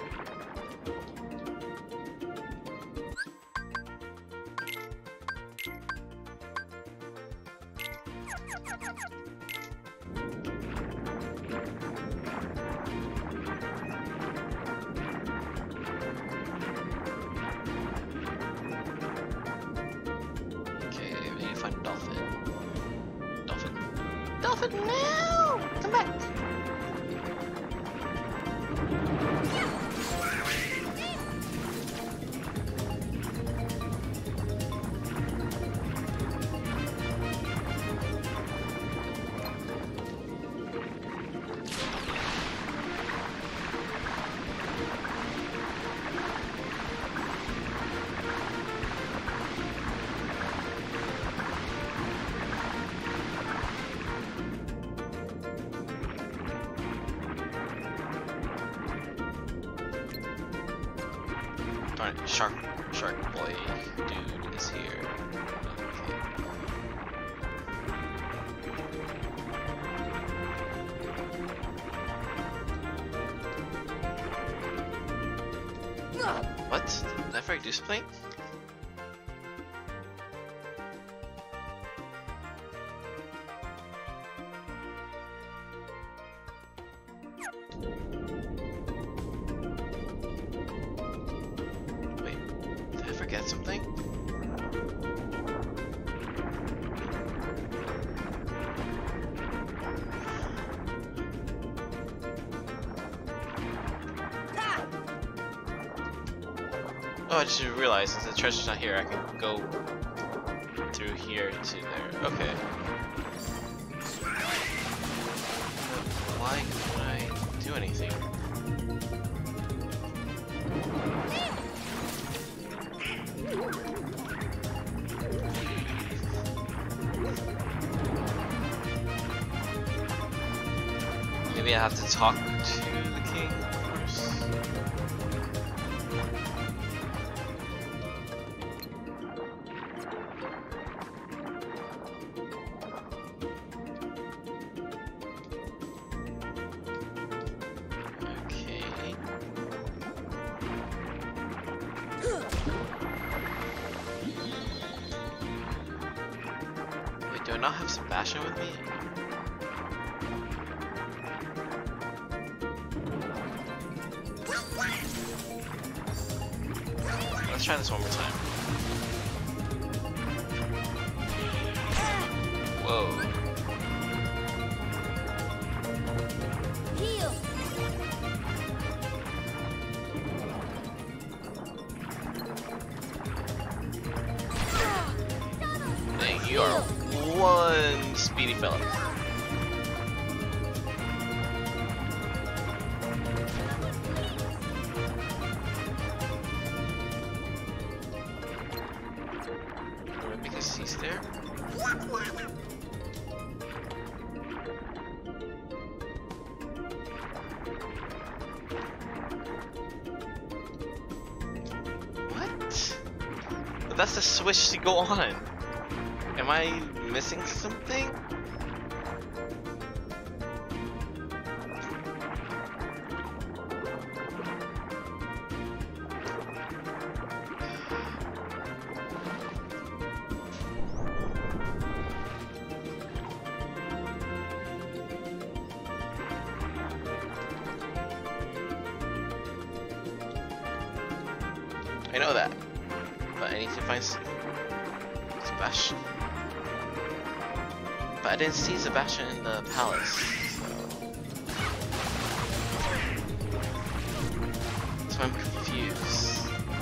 Okay, we need to find a dolphin. Dolphin? Dolphin, no! Come back! Darn it, shark, shark boy dude is here. Okay. What? Did I break this plane? Forget something? Oh, I just realized since the treasure's not here, I can go through here to there. Okay. Why can't I do anything? Maybe I have to talk to the king first. Okay. Wait, do I not have Sebastian with me? Let's try this one more time. Whoa. Heal. Dang, you are one speedy fella. Because he's there. What? But that's the switch to go on. Am I missing something? I know that, but I need to find Sebastian. But I didn't see Sebastian in the palace, so, so I'm confused.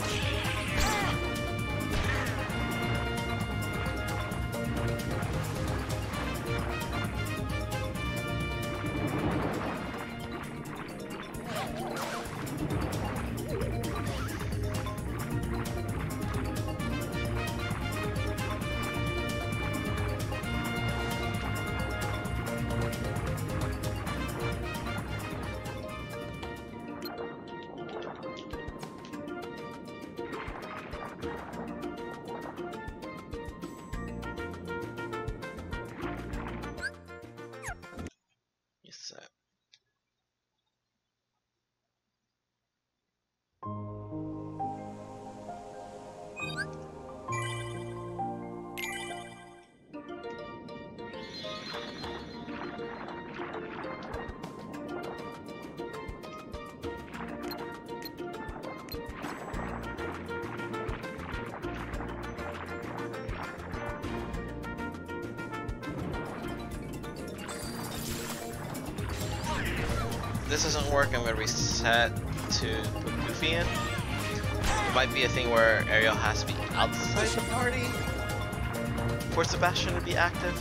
this doesn't work, I'm gonna reset to put Goofy in. It might be a thing where Ariel has to be outside the party for Sebastian to be active.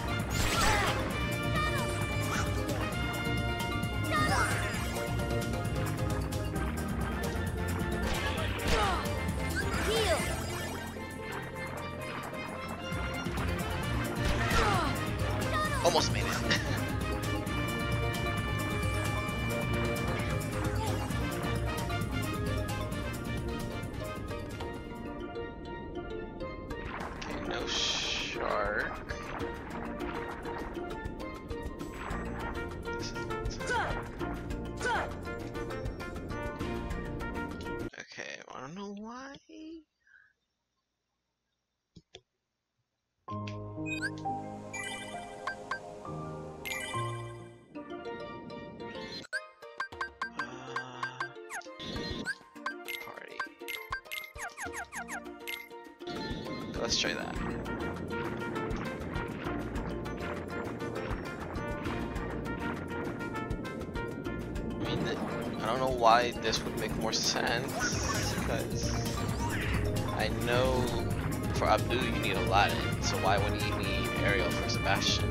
Almost made it. Okay, no shark. Okay, I don't know why. Let's try that. I mean, I don't know why this would make more sense, because I know for Abdul you need Aladdin, so why would you need Ariel for Sebastian?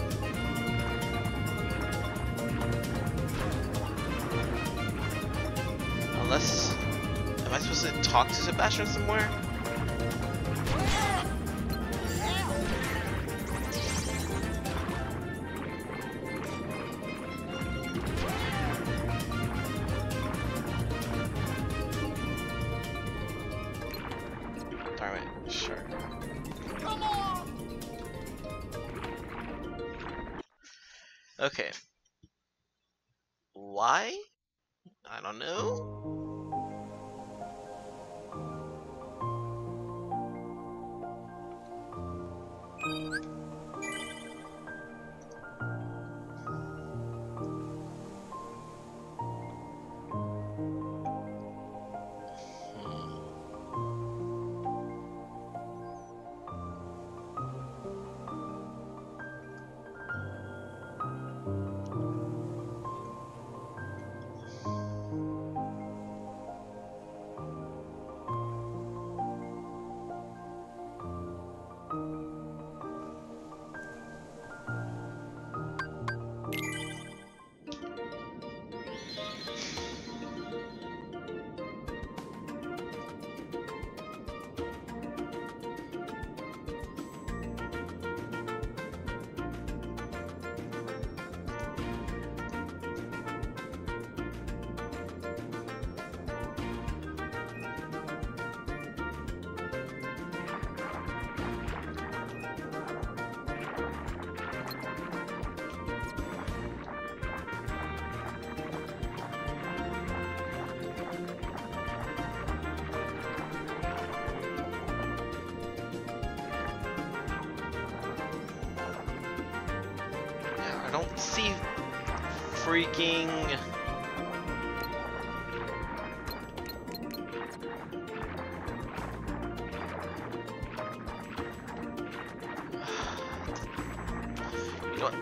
Unless, am I supposed to talk to Sebastian somewhere? Sure. Come on. Okay. Why? I don't know. I don't see freaking you know what?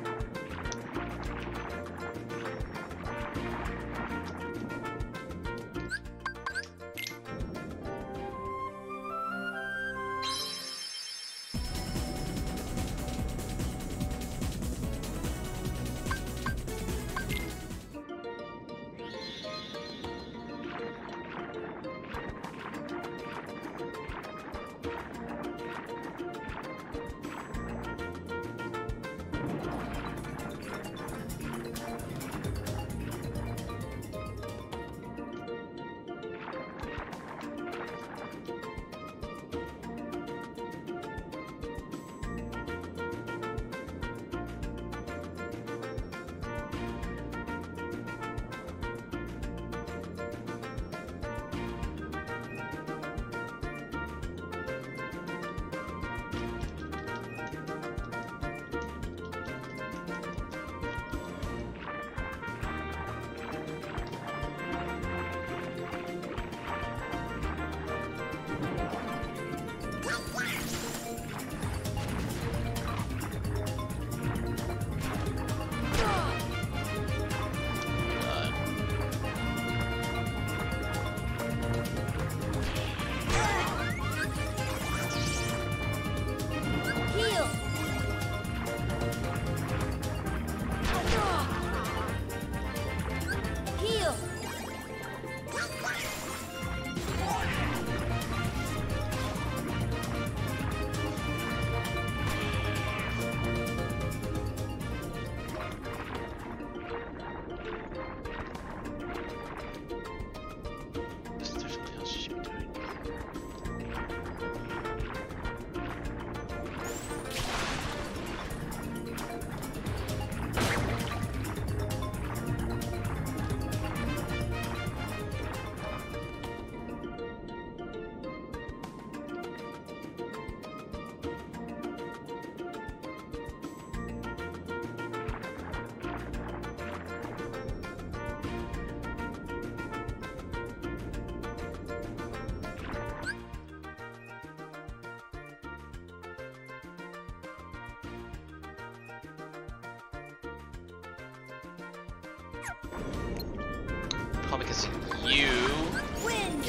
Probably because you. Wind!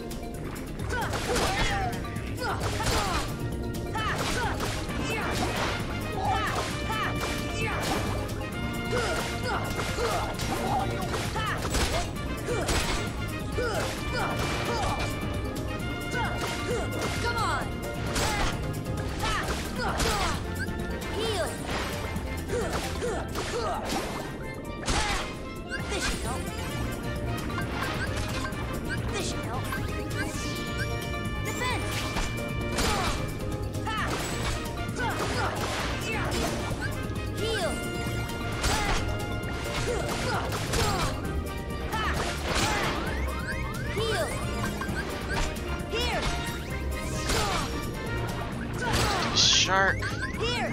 Come on! Heal! This should help. This should help. Defense! Heal! Heal! Here! Shark. Here!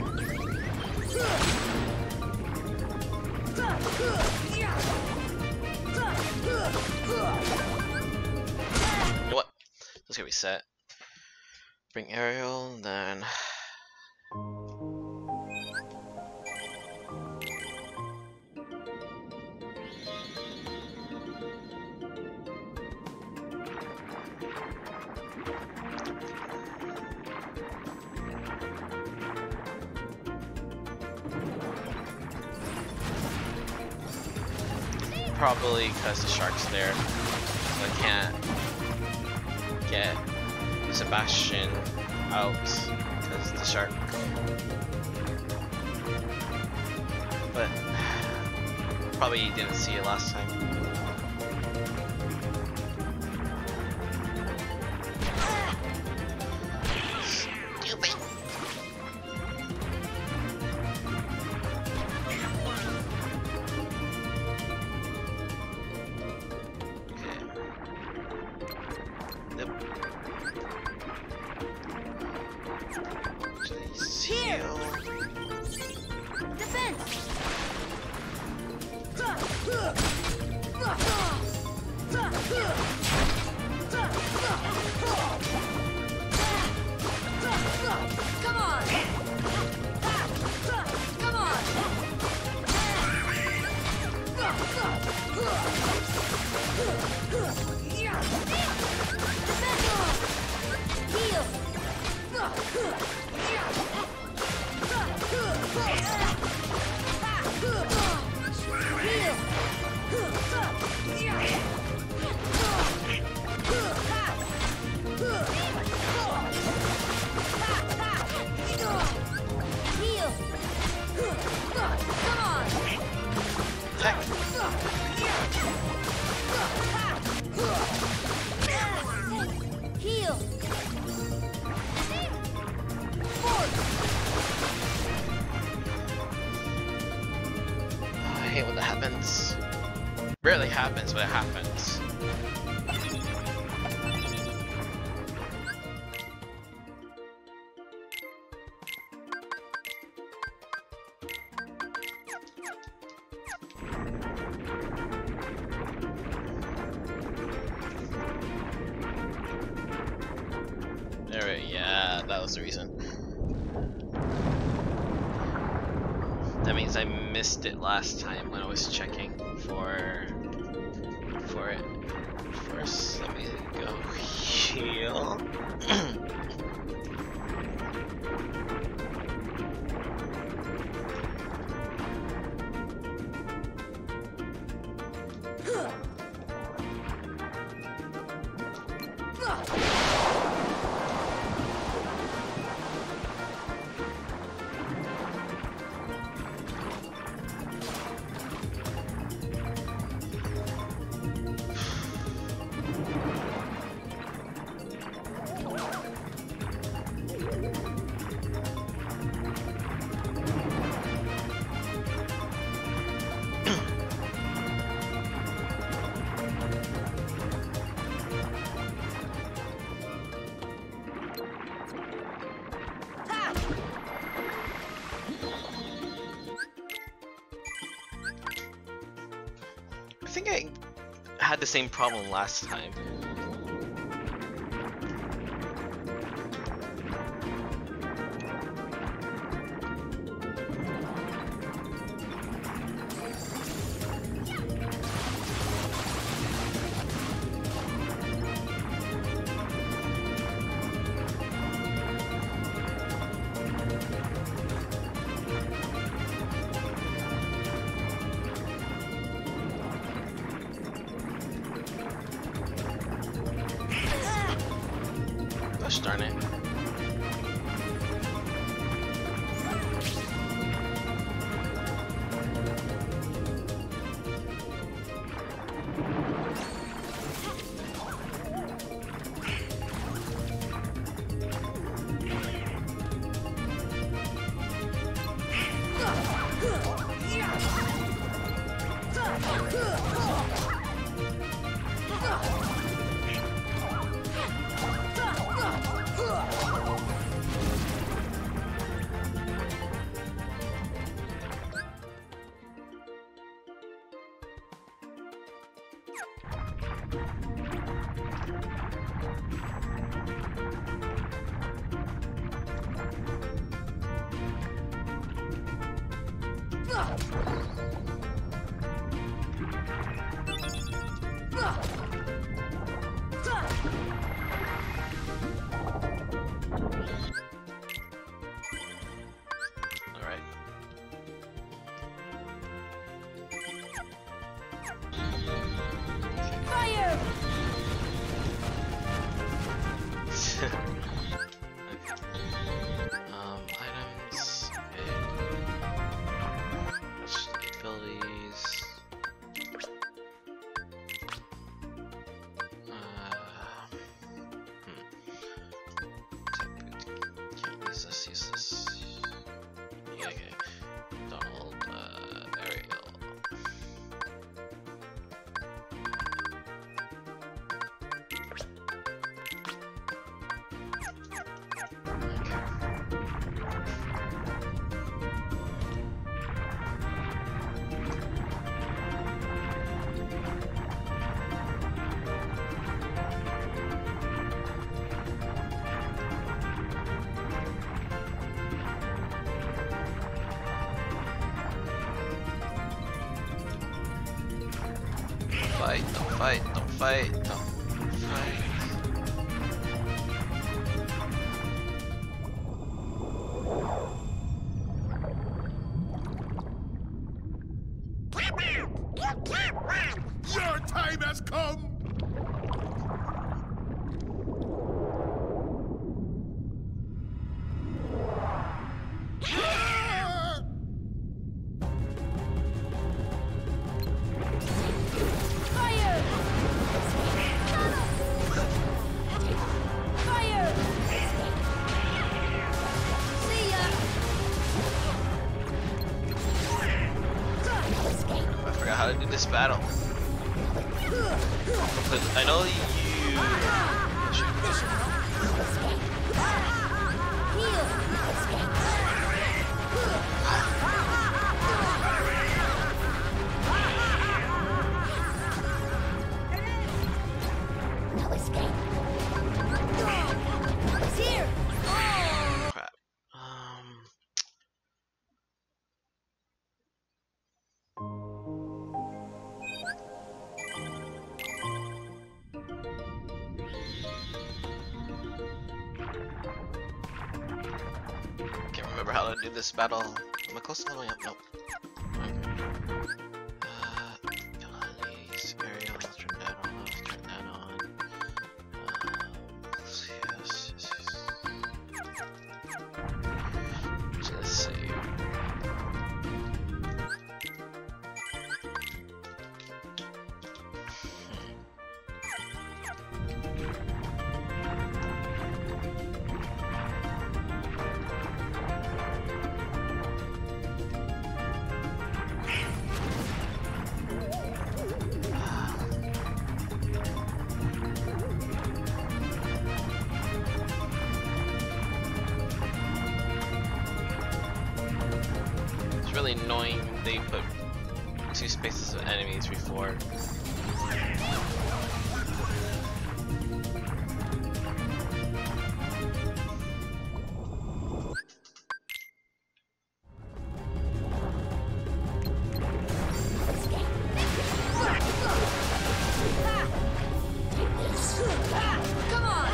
You know what? Let's get reset. Bring aerial, then. Probably because the shark's there, so I can't get Sebastian out because the shark. But probably didn't see it last time. Stupid. Here! Defense! Come on! Come on! Heal! Heal! Come on! Heck. Heal! I hate when that happens. Rarely happens, but it happens. There, yeah, that was the reason. That means I missed it last time when I was checking for for it. First, let me go heal. I think I had the same problem last time. Gosh darn it. um, items, okay. That's the abilities. Uh, hmm. Can't use this, use this. Yeah, okay. Donald, uh, Ariel. Fight, don't fight, don't fight, don't fight. Your time has come! How to do this battle. I know you. No escape. It's here. Crap. Um. Can't remember how to do this battle. Am I close to leveling up? Nope. Okay. Uh, abilities, Ariel, let's turn that on, let's turn that on. Um, let's see, yes, yes, yes. So let's see. Really annoying they put two spaces of enemies before. Come on!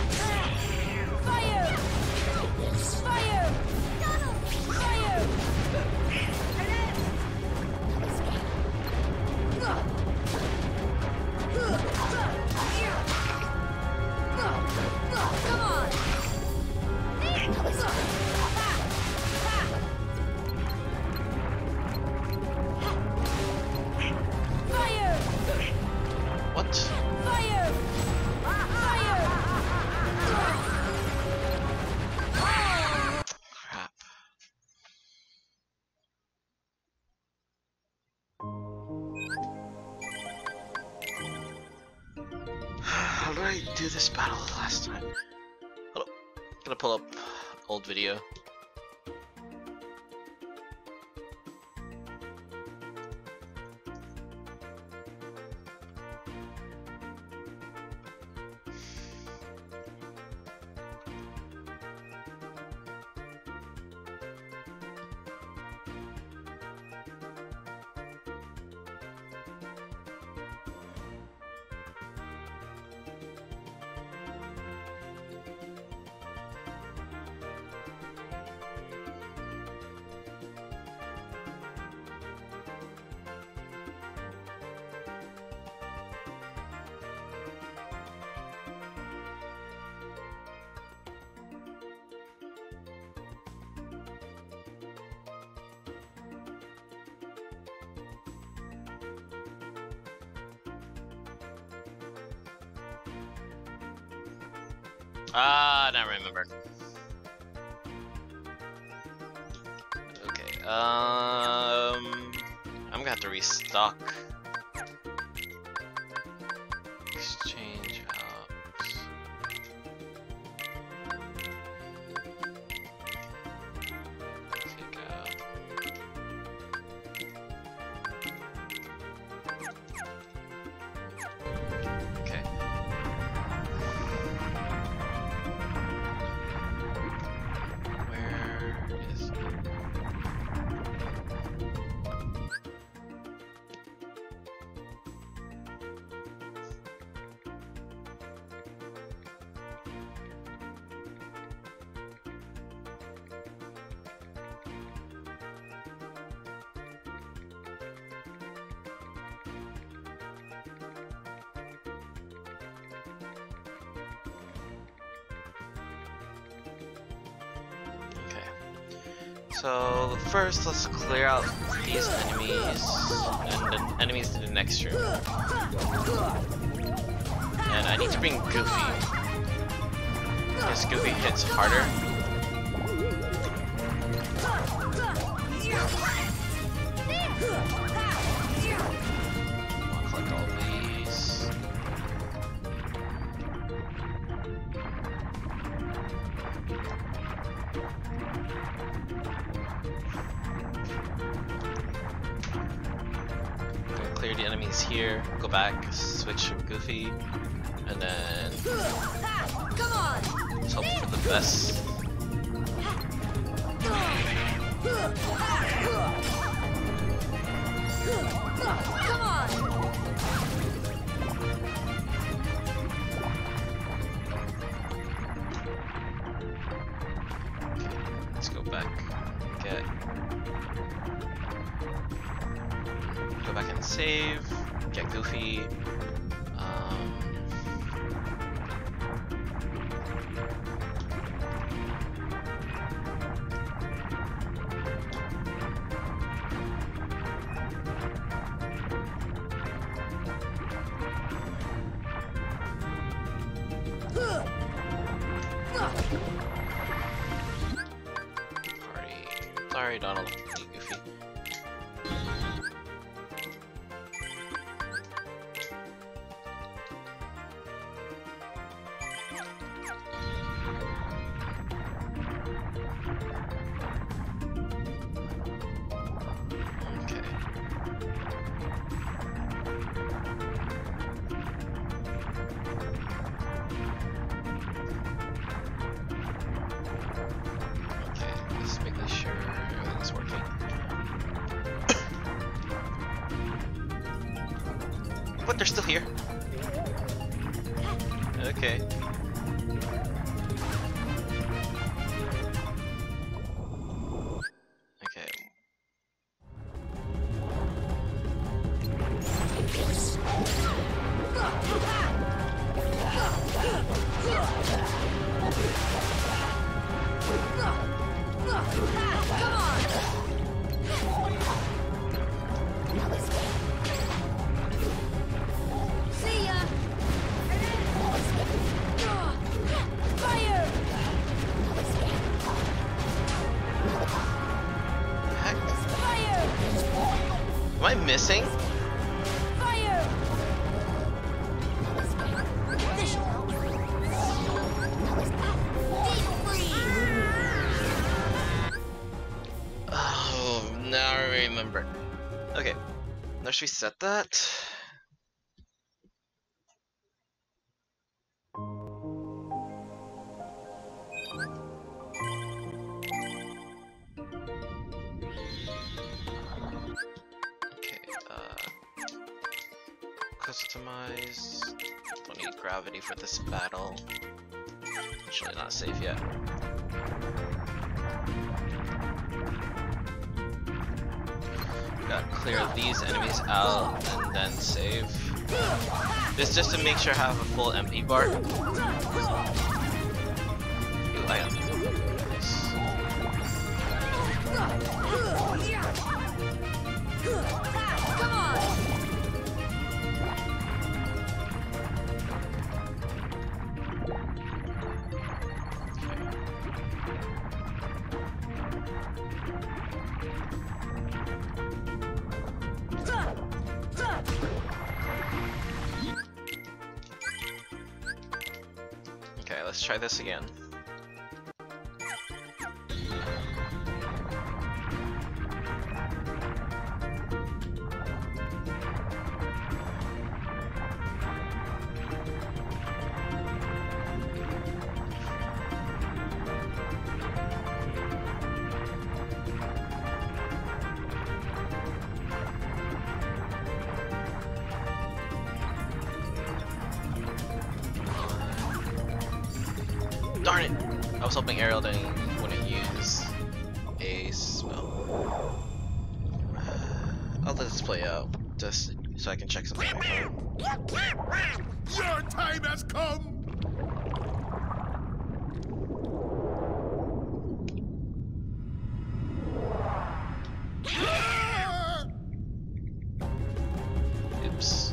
Fire! Fire! Fire! did I do this battle last time? Hold up. I'm gonna pull up old video. Ah, now I remember. Okay, um, I'm gonna have to restock. Exchange out. Take out. Okay. So first, let's clear out these enemies and the enemies to the next room. And I need to bring Goofy, because Goofy hits harder. I'll collect all these. Clear the enemies here, go back, switch to Goofy, and then Come on! let's hope for the best. Come on! Let's go back, get, go back and save, get Goofy. Um, Party. Sorry, Donald. You Goofy. Okay. Okay, just making sure everything's working. What? They're still here? Okay. Okay. See ya! Fire! Heck? Fire! Am I missing? Fire! This first reset that. Okay, uh, customize. Don't need gravity for this battle. Actually, not safe yet. Gotta clear these enemies out and then save. This just to make sure I have a full M P bar. Ooh, I am. Nice. Come on! Okay, let's try this again. Darn it! I was hoping Ariel didn't wouldn't use a spell. I'll let this play out, just so I can check something on my phone. Your time has come! Oops.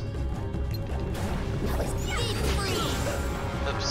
Oops.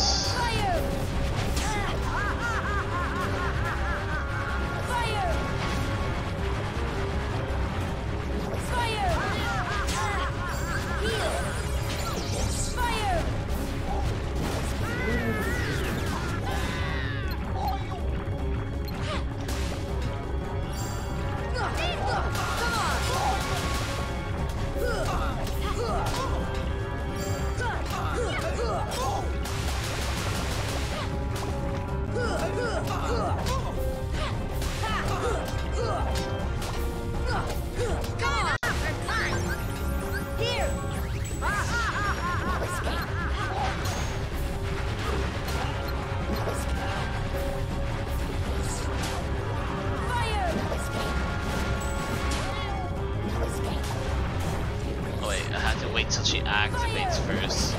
Oh wait, I had to wait till she activates first.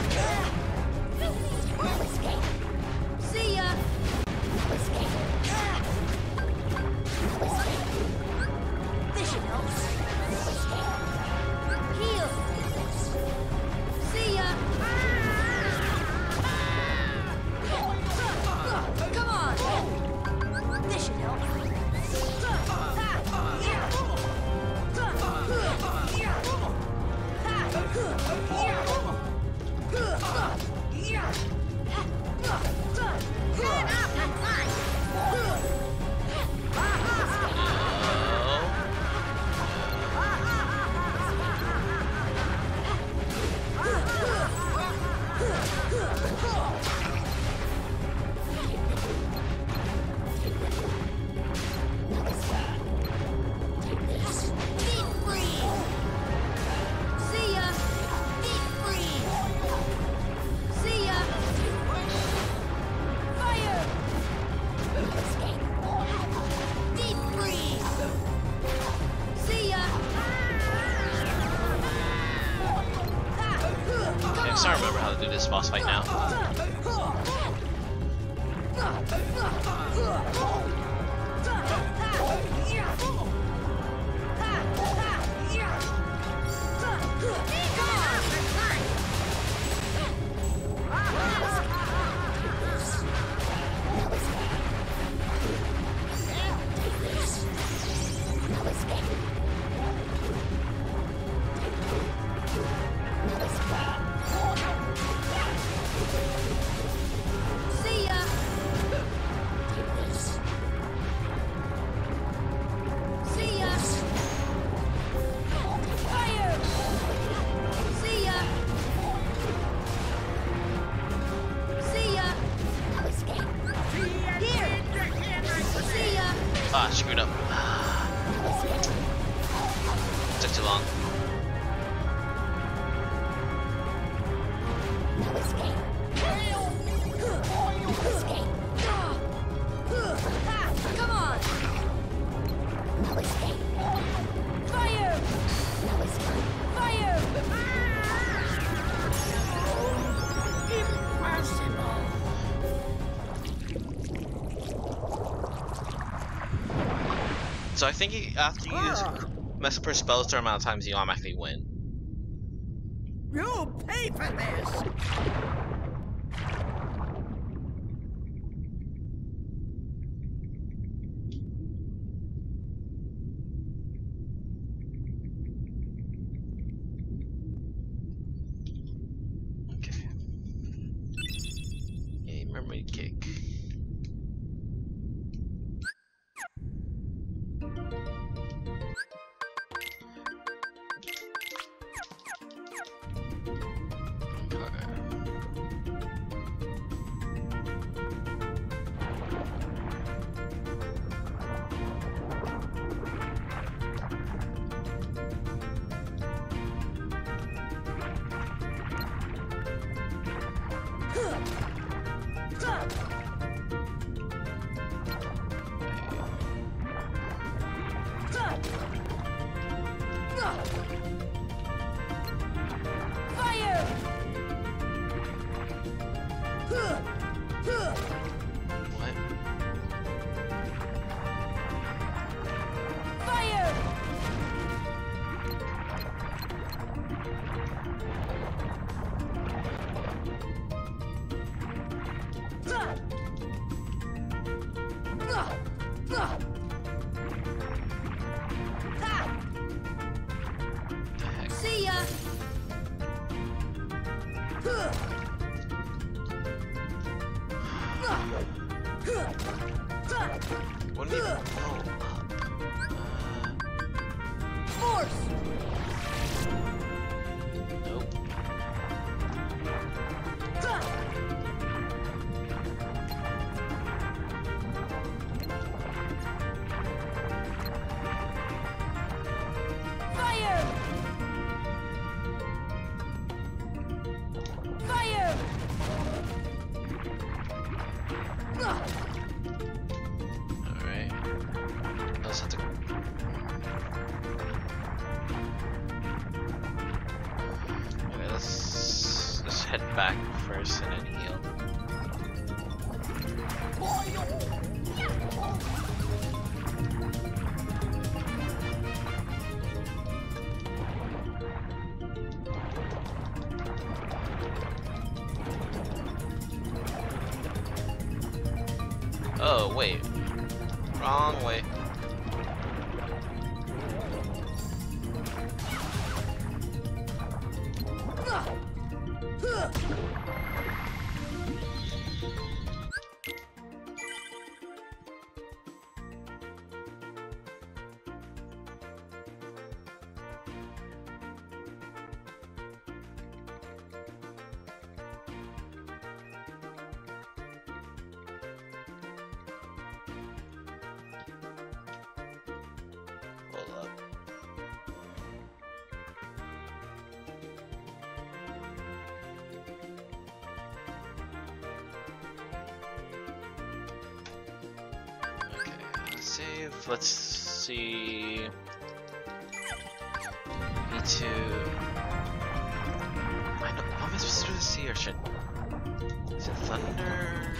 See ya! This should help. Heal! See ya! Come on! This should help. I'm starting to remember how to do this boss fight now. See ya! So I think you, after you use mess up her spells a certain amount of times, you automatically win. You'll pay for this! Okay. A mermaid cake. See ya! What do you mean? Oh, up. Uh, Force! nope. Fire! Fire! Alright. I also have to. Okay, let's let's head back first and then heal. Oh wait, wrong way. Hold up. Okay, save. Let's see. Need to. I know. How am I supposed to do the sea urchin? Is it thunder?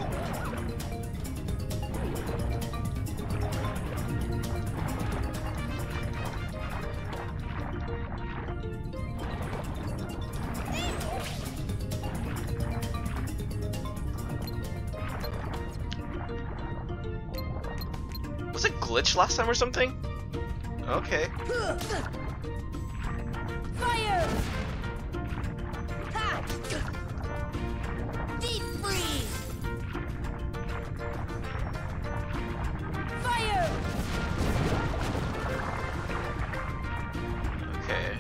Was it glitch last time or something? Okay. Fire! Ha! Deep freeze! Fire! Okay.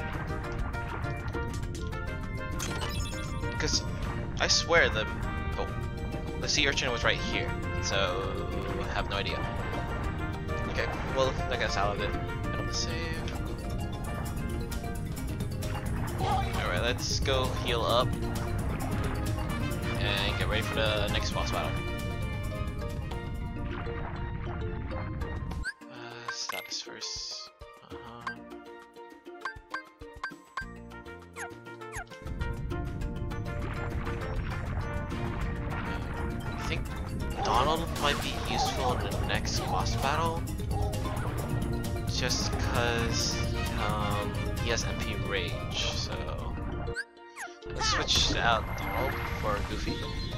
Because I swear the oh, the sea urchin was right here, so I have no idea. Okay, well that gets out of it. And I'm gonna save. Alright, let's go heal up and get ready for the next boss battle. Uh, status first. Uh-huh. I think Donald might be useful in the next boss battle. just because um, he has M P Rage, so let's switch out Donald for Goofy.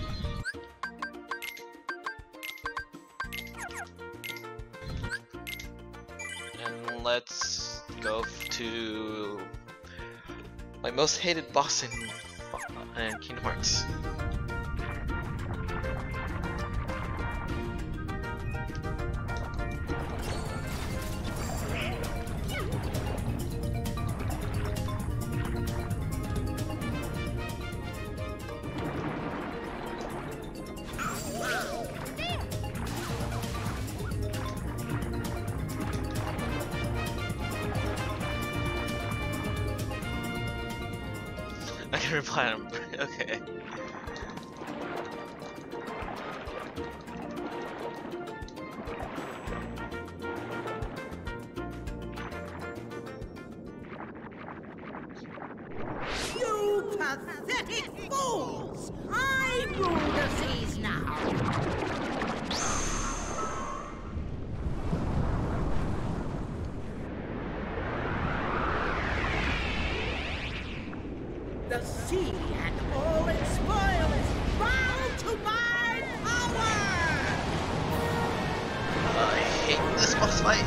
And let's go to my most hated boss in, in Kingdom Hearts. I can reply on. Okay. You pathetic fools! I rule the seas now! The sea and all its spoils bow to my power! I hate this boss fight.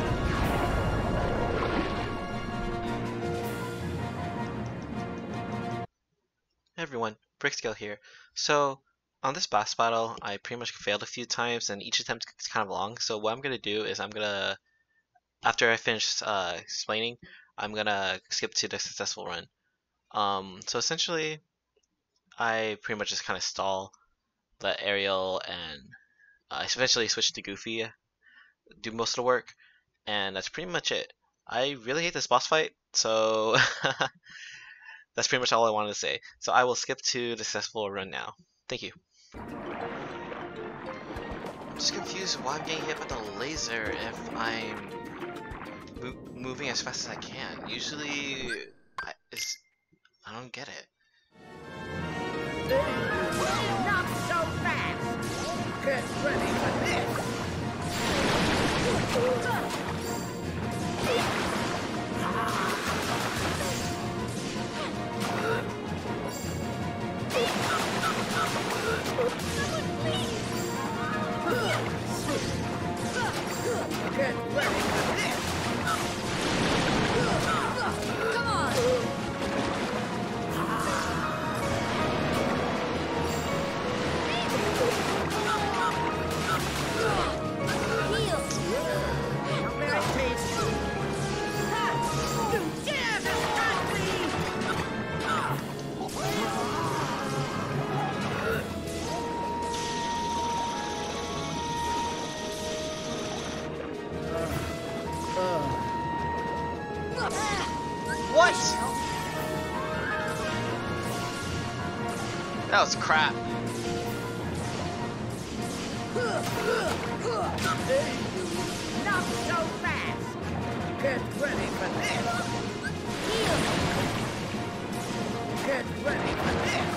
Hey everyone, Brickscale here. So, on this boss battle, I pretty much failed a few times, and each attempt is kind of long. So what I'm gonna do is I'm gonna, after I finish uh, explaining, I'm gonna skip to the successful run. Um, so essentially, I pretty much just kind of stall, let Ariel and uh, eventually switch to Goofy, do most of the work, and that's pretty much it. I really hate this boss fight, so that's pretty much all I wanted to say. So I will skip to the successful run now. Thank you. I'm just confused why I'm getting hit by the laser if I'm mo moving as fast as I can. Usually, I, it's, I don't get it. Not so fast! Get ready for this! Get ready for this! Come on! What? That was crap. Not so fast! Get ready for this! Get ready for this!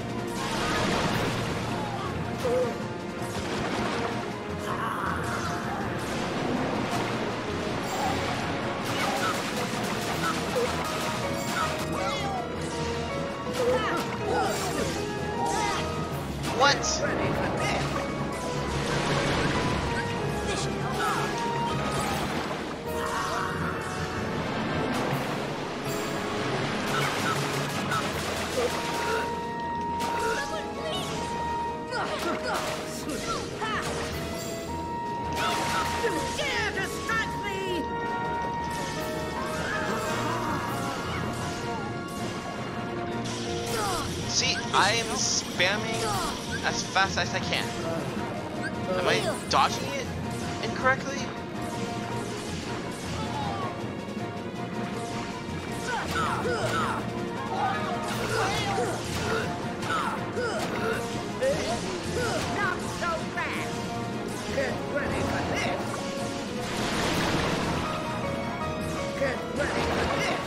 What? Ready for this! You dare distract me! See, I am spamming as fast as I can. Am I dodging it incorrectly? Not so fast! Get ready for this! Get ready for this!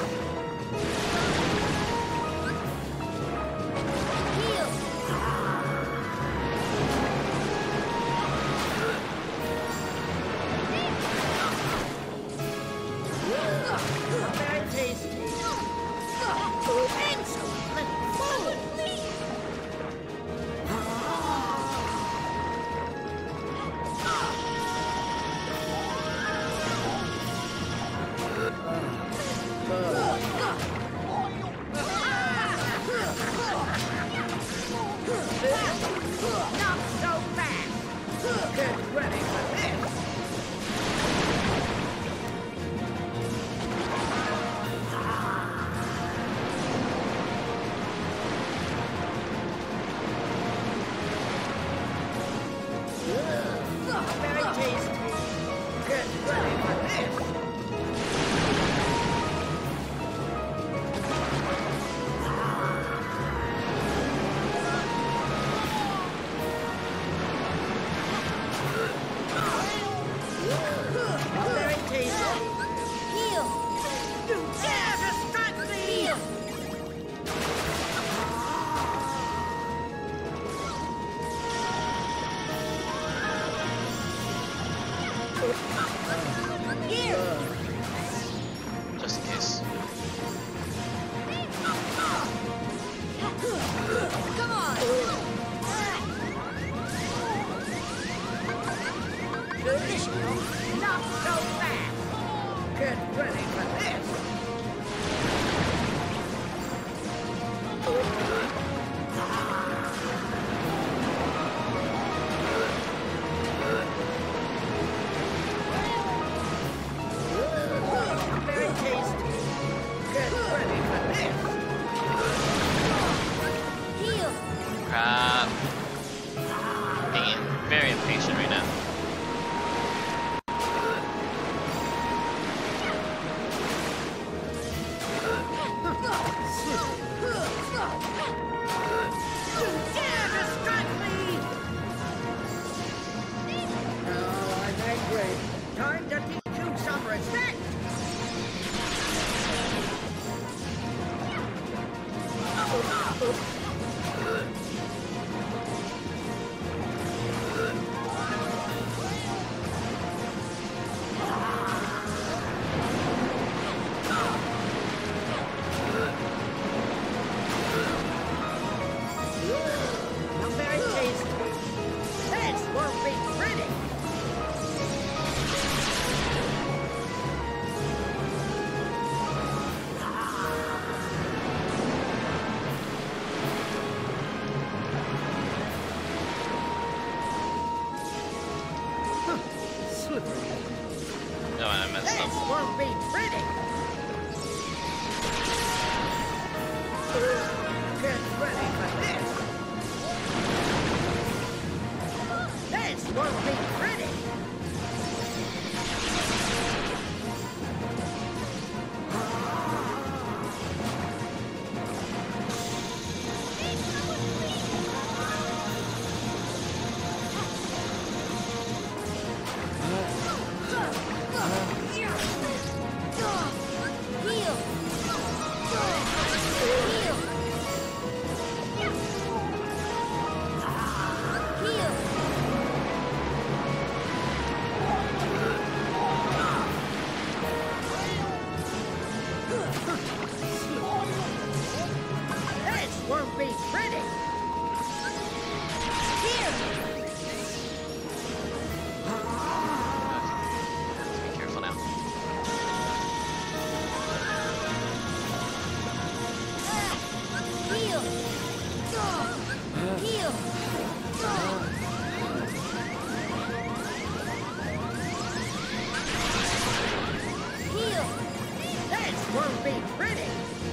tasty. Get ready for this. Very tasty. Heal! You dare to strike me! Heal! Here! Just in case. Come on! Not so fast! Get ready for this! Very tasty. Get ready for this! Heal! Crap. Dang it. Very impatient right now. You dare to strike me! Now I'm angry. Time to teach you some respect! Not very tasty. This won't be pretty. Huh, slippery. Oh, I messed This up. won't be pretty. Get ready for this. This won't be pretty. Heal! Heal! Heal! This won't be pretty. Here! Be careful now. Heal! Heal! Heal! This won't be pretty.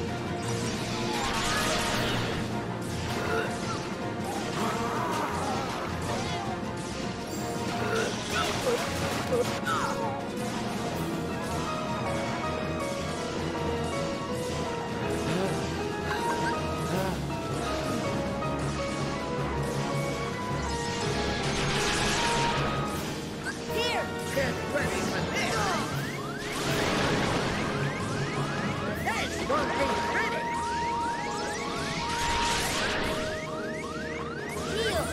Here! Get ready for this. This won't be pretty. Heal!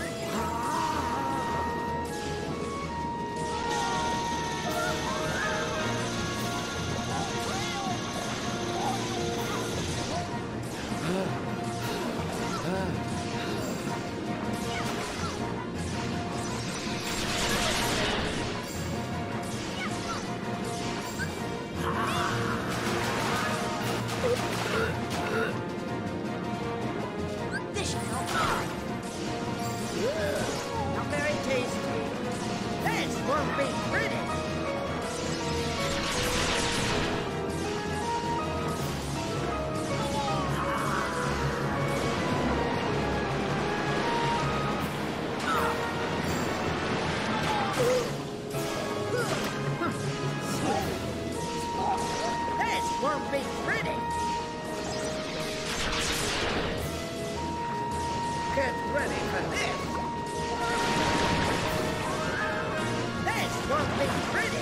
This should help. Not very tasty. This won't be pretty. ready for this. This won't be pretty.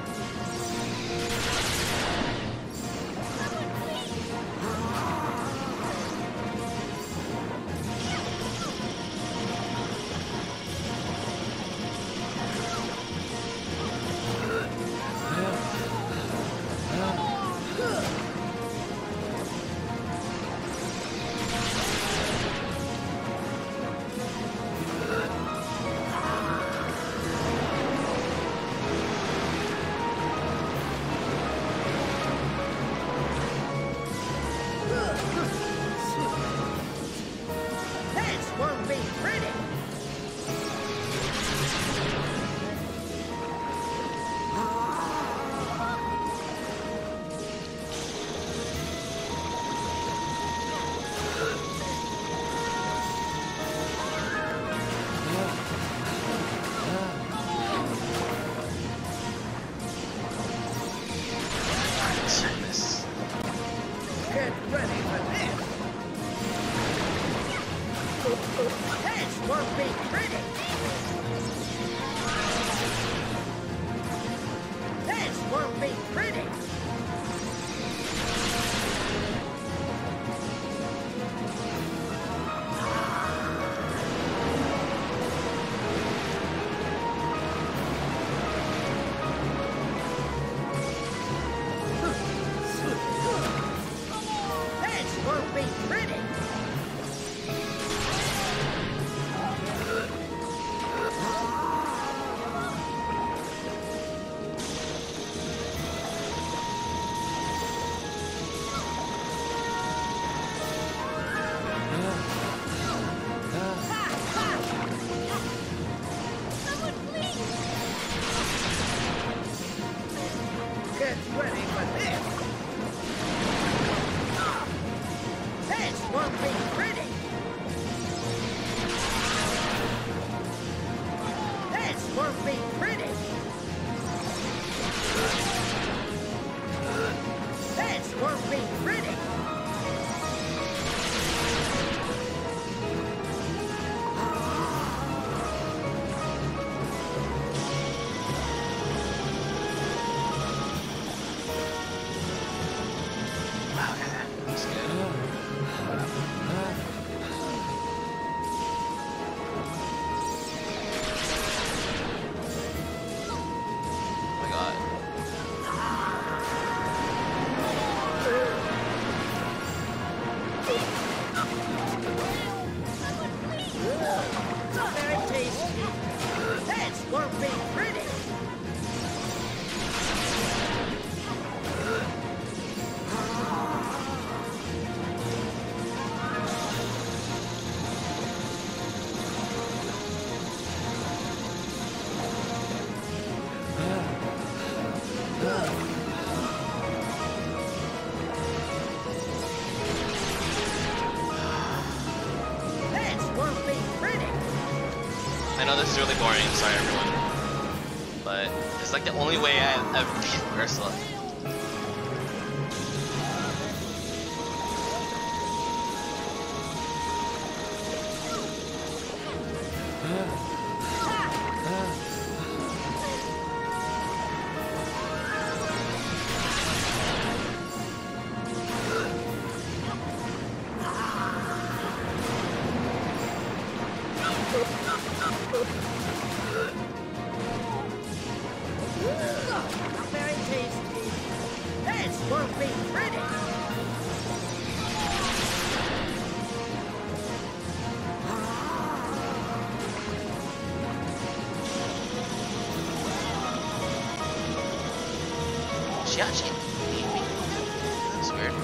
I know this is really boring, sorry everyone. But it's like the only way I ever beat Ursula. She actually beat me. That's weird.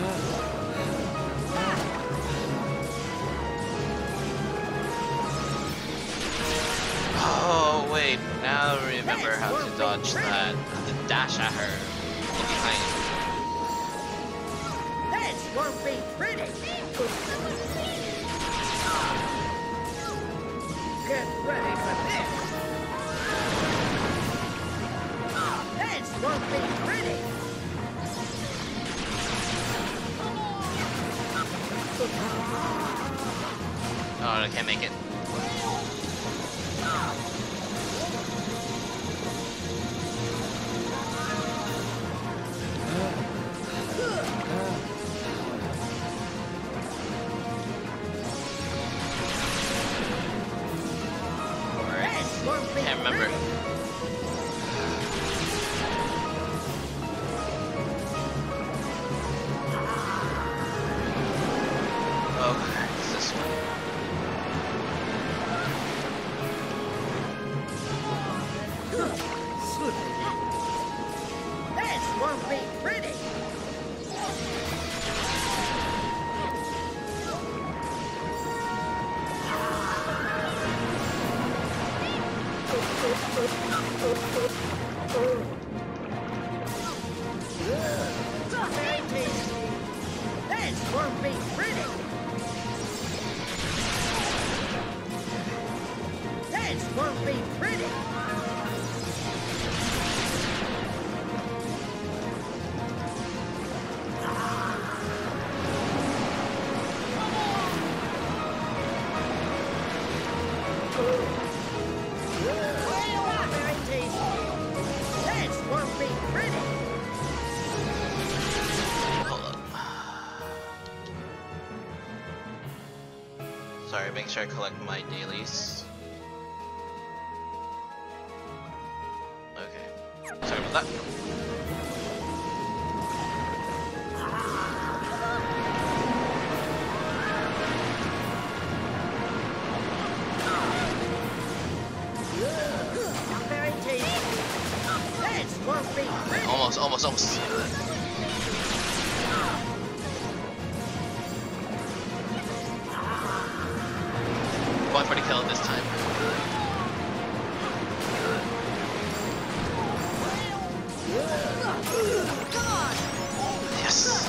Oh wait, now I remember how to dodge that. How to dash at her from behind. This won't be pretty. Get ready for this. This won't be pretty. Oh, I can't make it. Can't remember. Okay, it's this one. This won't be pretty. Very tasty. This won't be pretty. This won't be pretty. Very tasty. This won't be pretty. Hold up. Sorry, make sure I collect my dailies. Okay. Sorry about that. Very tasty. This won't be pretty. Almost, almost, almost. Going for the kill this time. Yes.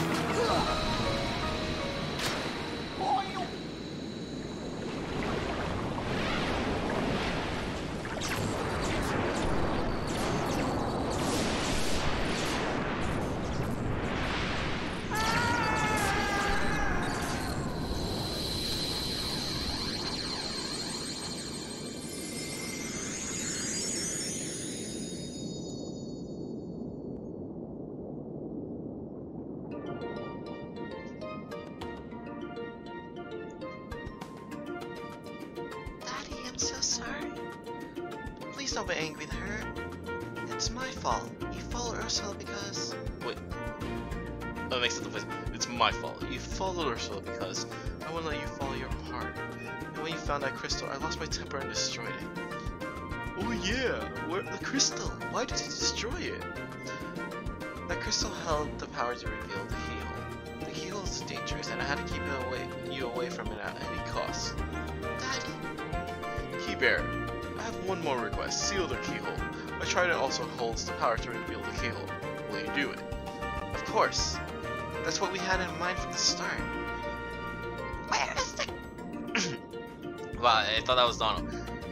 Daddy, I'm so sorry. Please don't be angry with her. It's my fault. You followed Ursula because... Wait. Oh, it makes it the voice. It's my fault. You followed Ursula because I wouldn't let you follow your heart. And when you found that crystal, I lost my temper and destroyed it. Oh yeah, where the crystal? Why did you destroy it? That crystal held the power to reveal the keyhole. The keyhole is dangerous, and I had to keep it away, you away from it at any cost. Daddy. Keybearer, I have one more request. Seal the keyhole. My trident also holds the power to reveal the keyhole. Will you do it? Of course. That's what we had in mind from the start. Where is the... Wow, I thought that was Donald.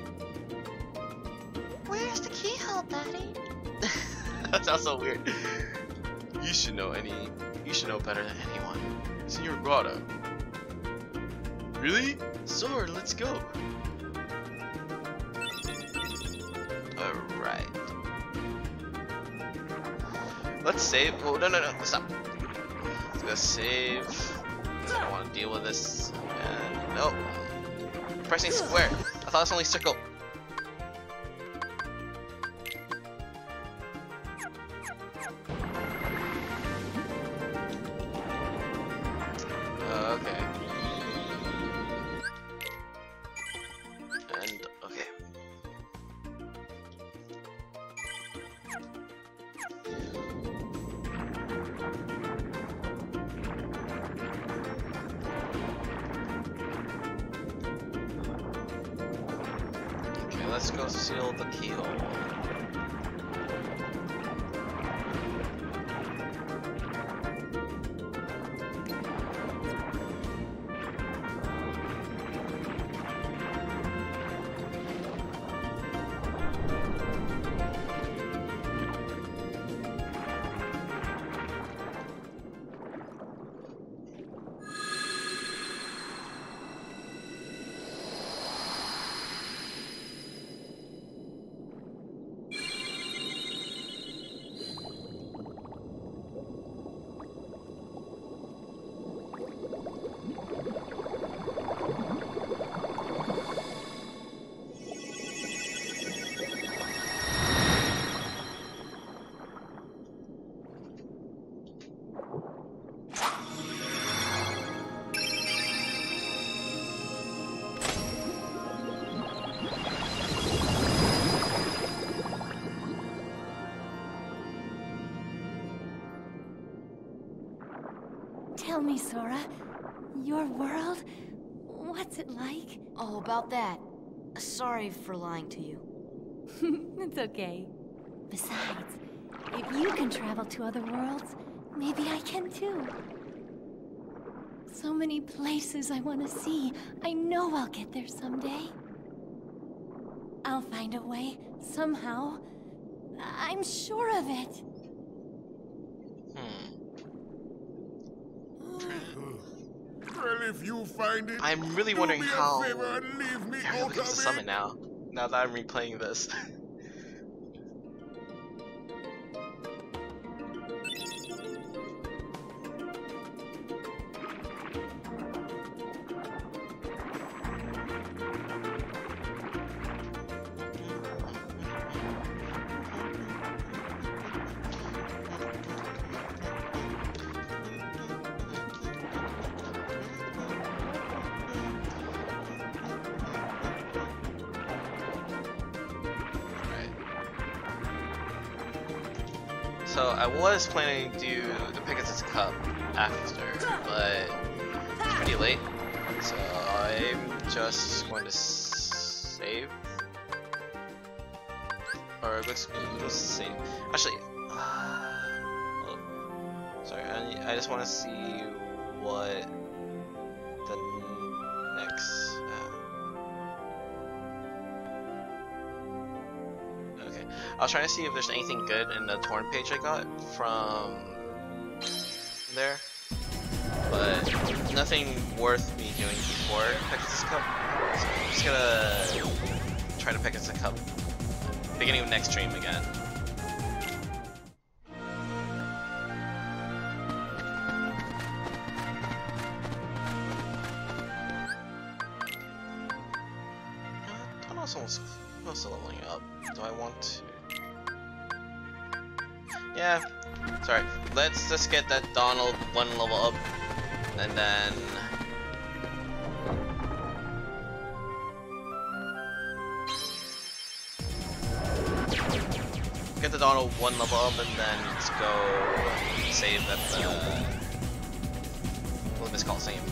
Where's the keyhole, Daddy? That sounds so weird. You should know any. You should know better than anyone. It's in your grotto. Really? Sword, let's go. Alright. Let's save. Oh, no, no, no. Stop. Let's go save. I don't want to deal with this. And no. Pressing square. I thought it's only circle. Okay. And okay. Okay, let's go seal the keyhole. me, Sora. Your world? What's it like? Oh, about that. Sorry for lying to you. It's okay. Besides, if you can travel to other worlds, maybe I can too. So many places I want to see. I know I'll get there someday. I'll find a way, somehow. I'm sure of it. Hmm. Well, if you find it, I'm really do wondering me a how favor and leave me I out really have to of summon it. now. Now that I'm replaying this. So I was planning to do the Pegasus Cup after, but it's pretty late, so I'm just going to save. Or let's go save. Actually, uh, oh, sorry, I, I just want to see what the next. I was trying to see if there's anything good in the torn page I got from there, but nothing worth me doing before Pegasus Cup. So I'm just gonna try to Pegasus Cup beginning of next stream again. I'm also, I'm also leveling up. Do I want to? Yeah, sorry. Let's just get that Donald one level up, and then get the Donald one level up, and then let's go save at the what is called same.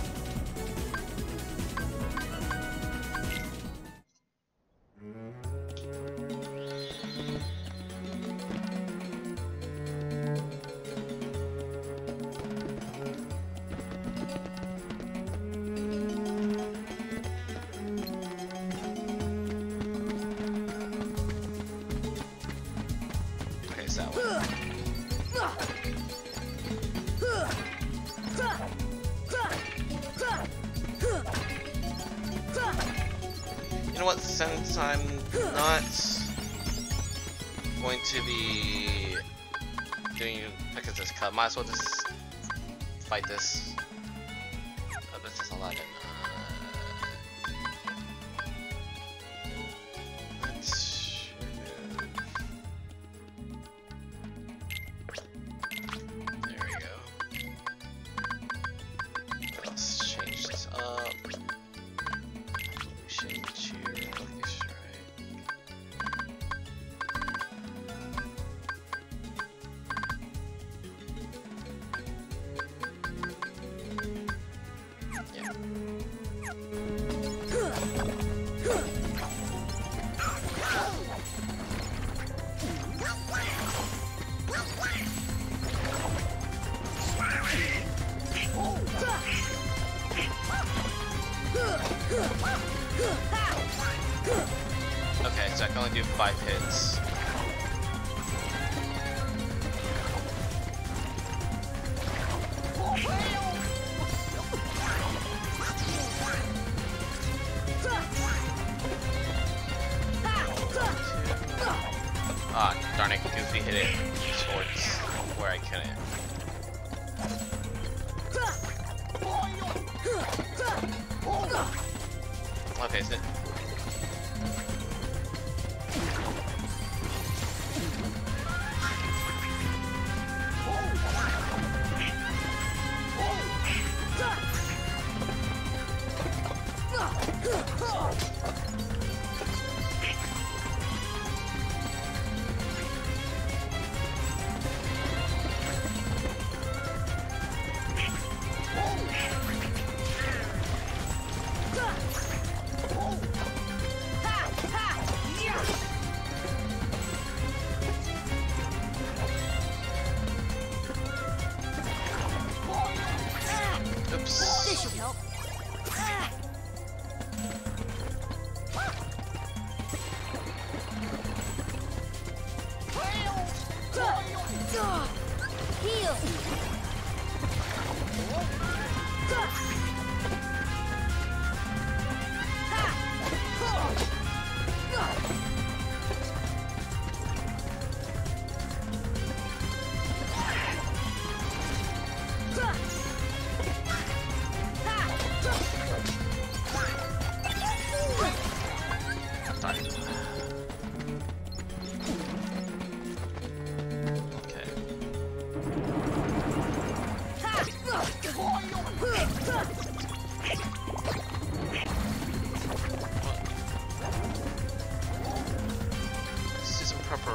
You know what, since I'm not going to be doing Pegasus Cup, might as well just fight this. Oh, this is a lot. Uh, let's there we go. Let's change this up. Okay, so I can only do five hits. Ah, darn it, Goofy hit it towards where I couldn't. Okay, so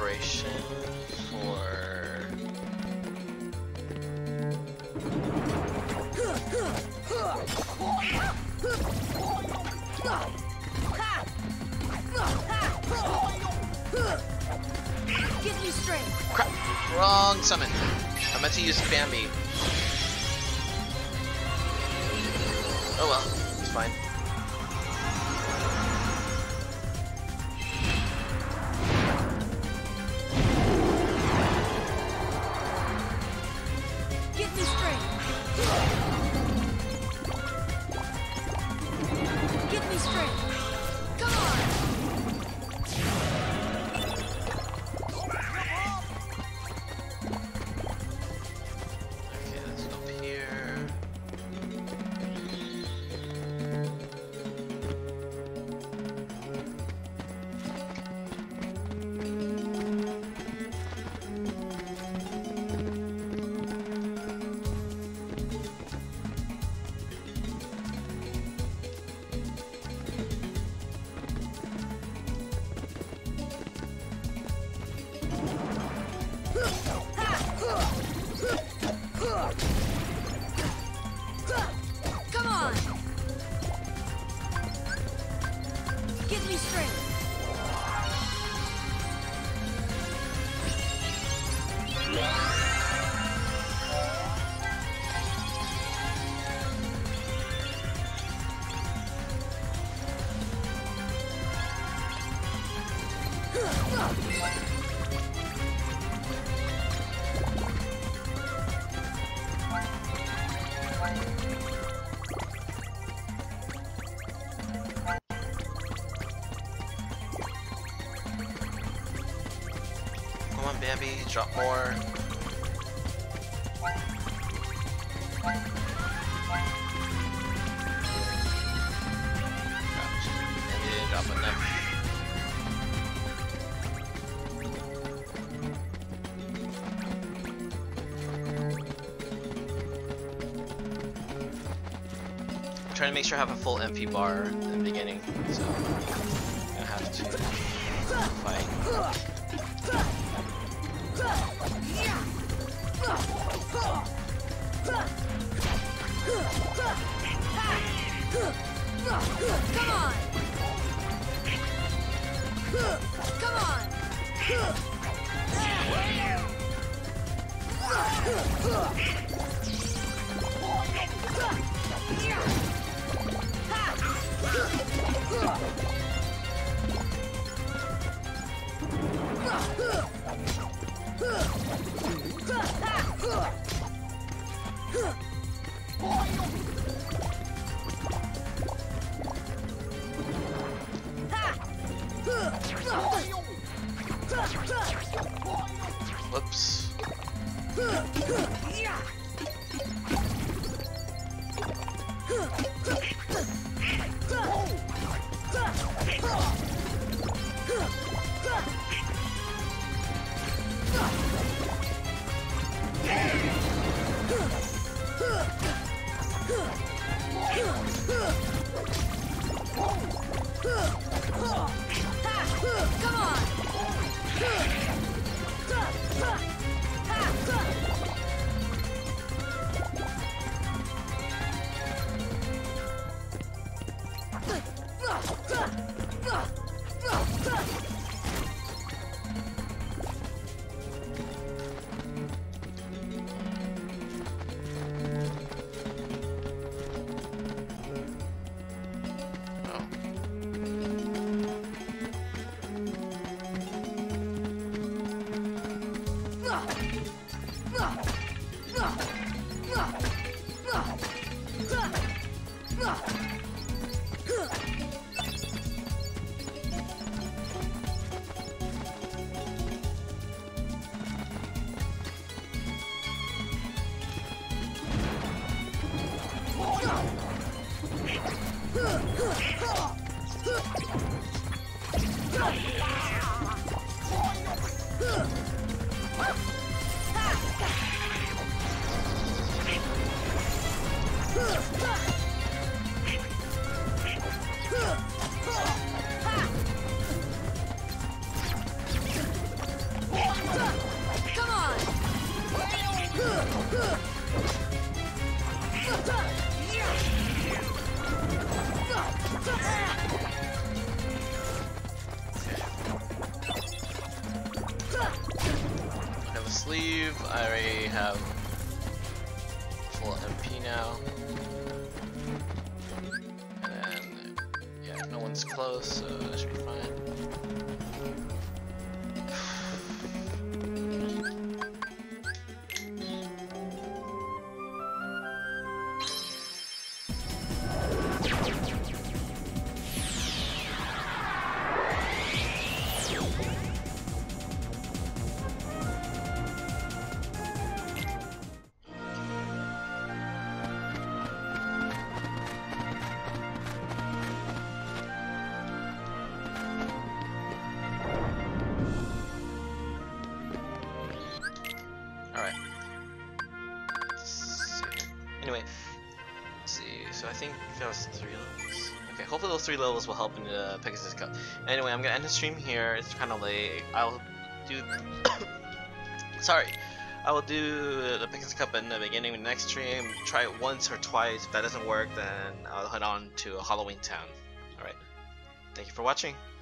preparation for. Give me strength. Crap! Wrong summon. I meant to use Bambi. Oh well, it's fine. Give me strength. Give me strength. Come on. Okay, let's go up here. Come on. Give me strength. Come on, Bambi, drop more. Bambi didn't drop enough. I'm trying to make sure I have a full M P bar in the beginning, so I'm gonna have to fight. Come on. Come on. Whoops. Come on. It's close, so it should be fine. Anyway, let's see. So I think that was three levels. Okay, hopefully those three levels will help in the Pegasus Cup. Anyway, I'm gonna end the stream here. It's kind of late. I'll do. Sorry, I will do the Pegasus Cup in the beginning of the next stream. Try it once or twice. If that doesn't work, then I'll head on to Halloween Town. All right. Thank you for watching.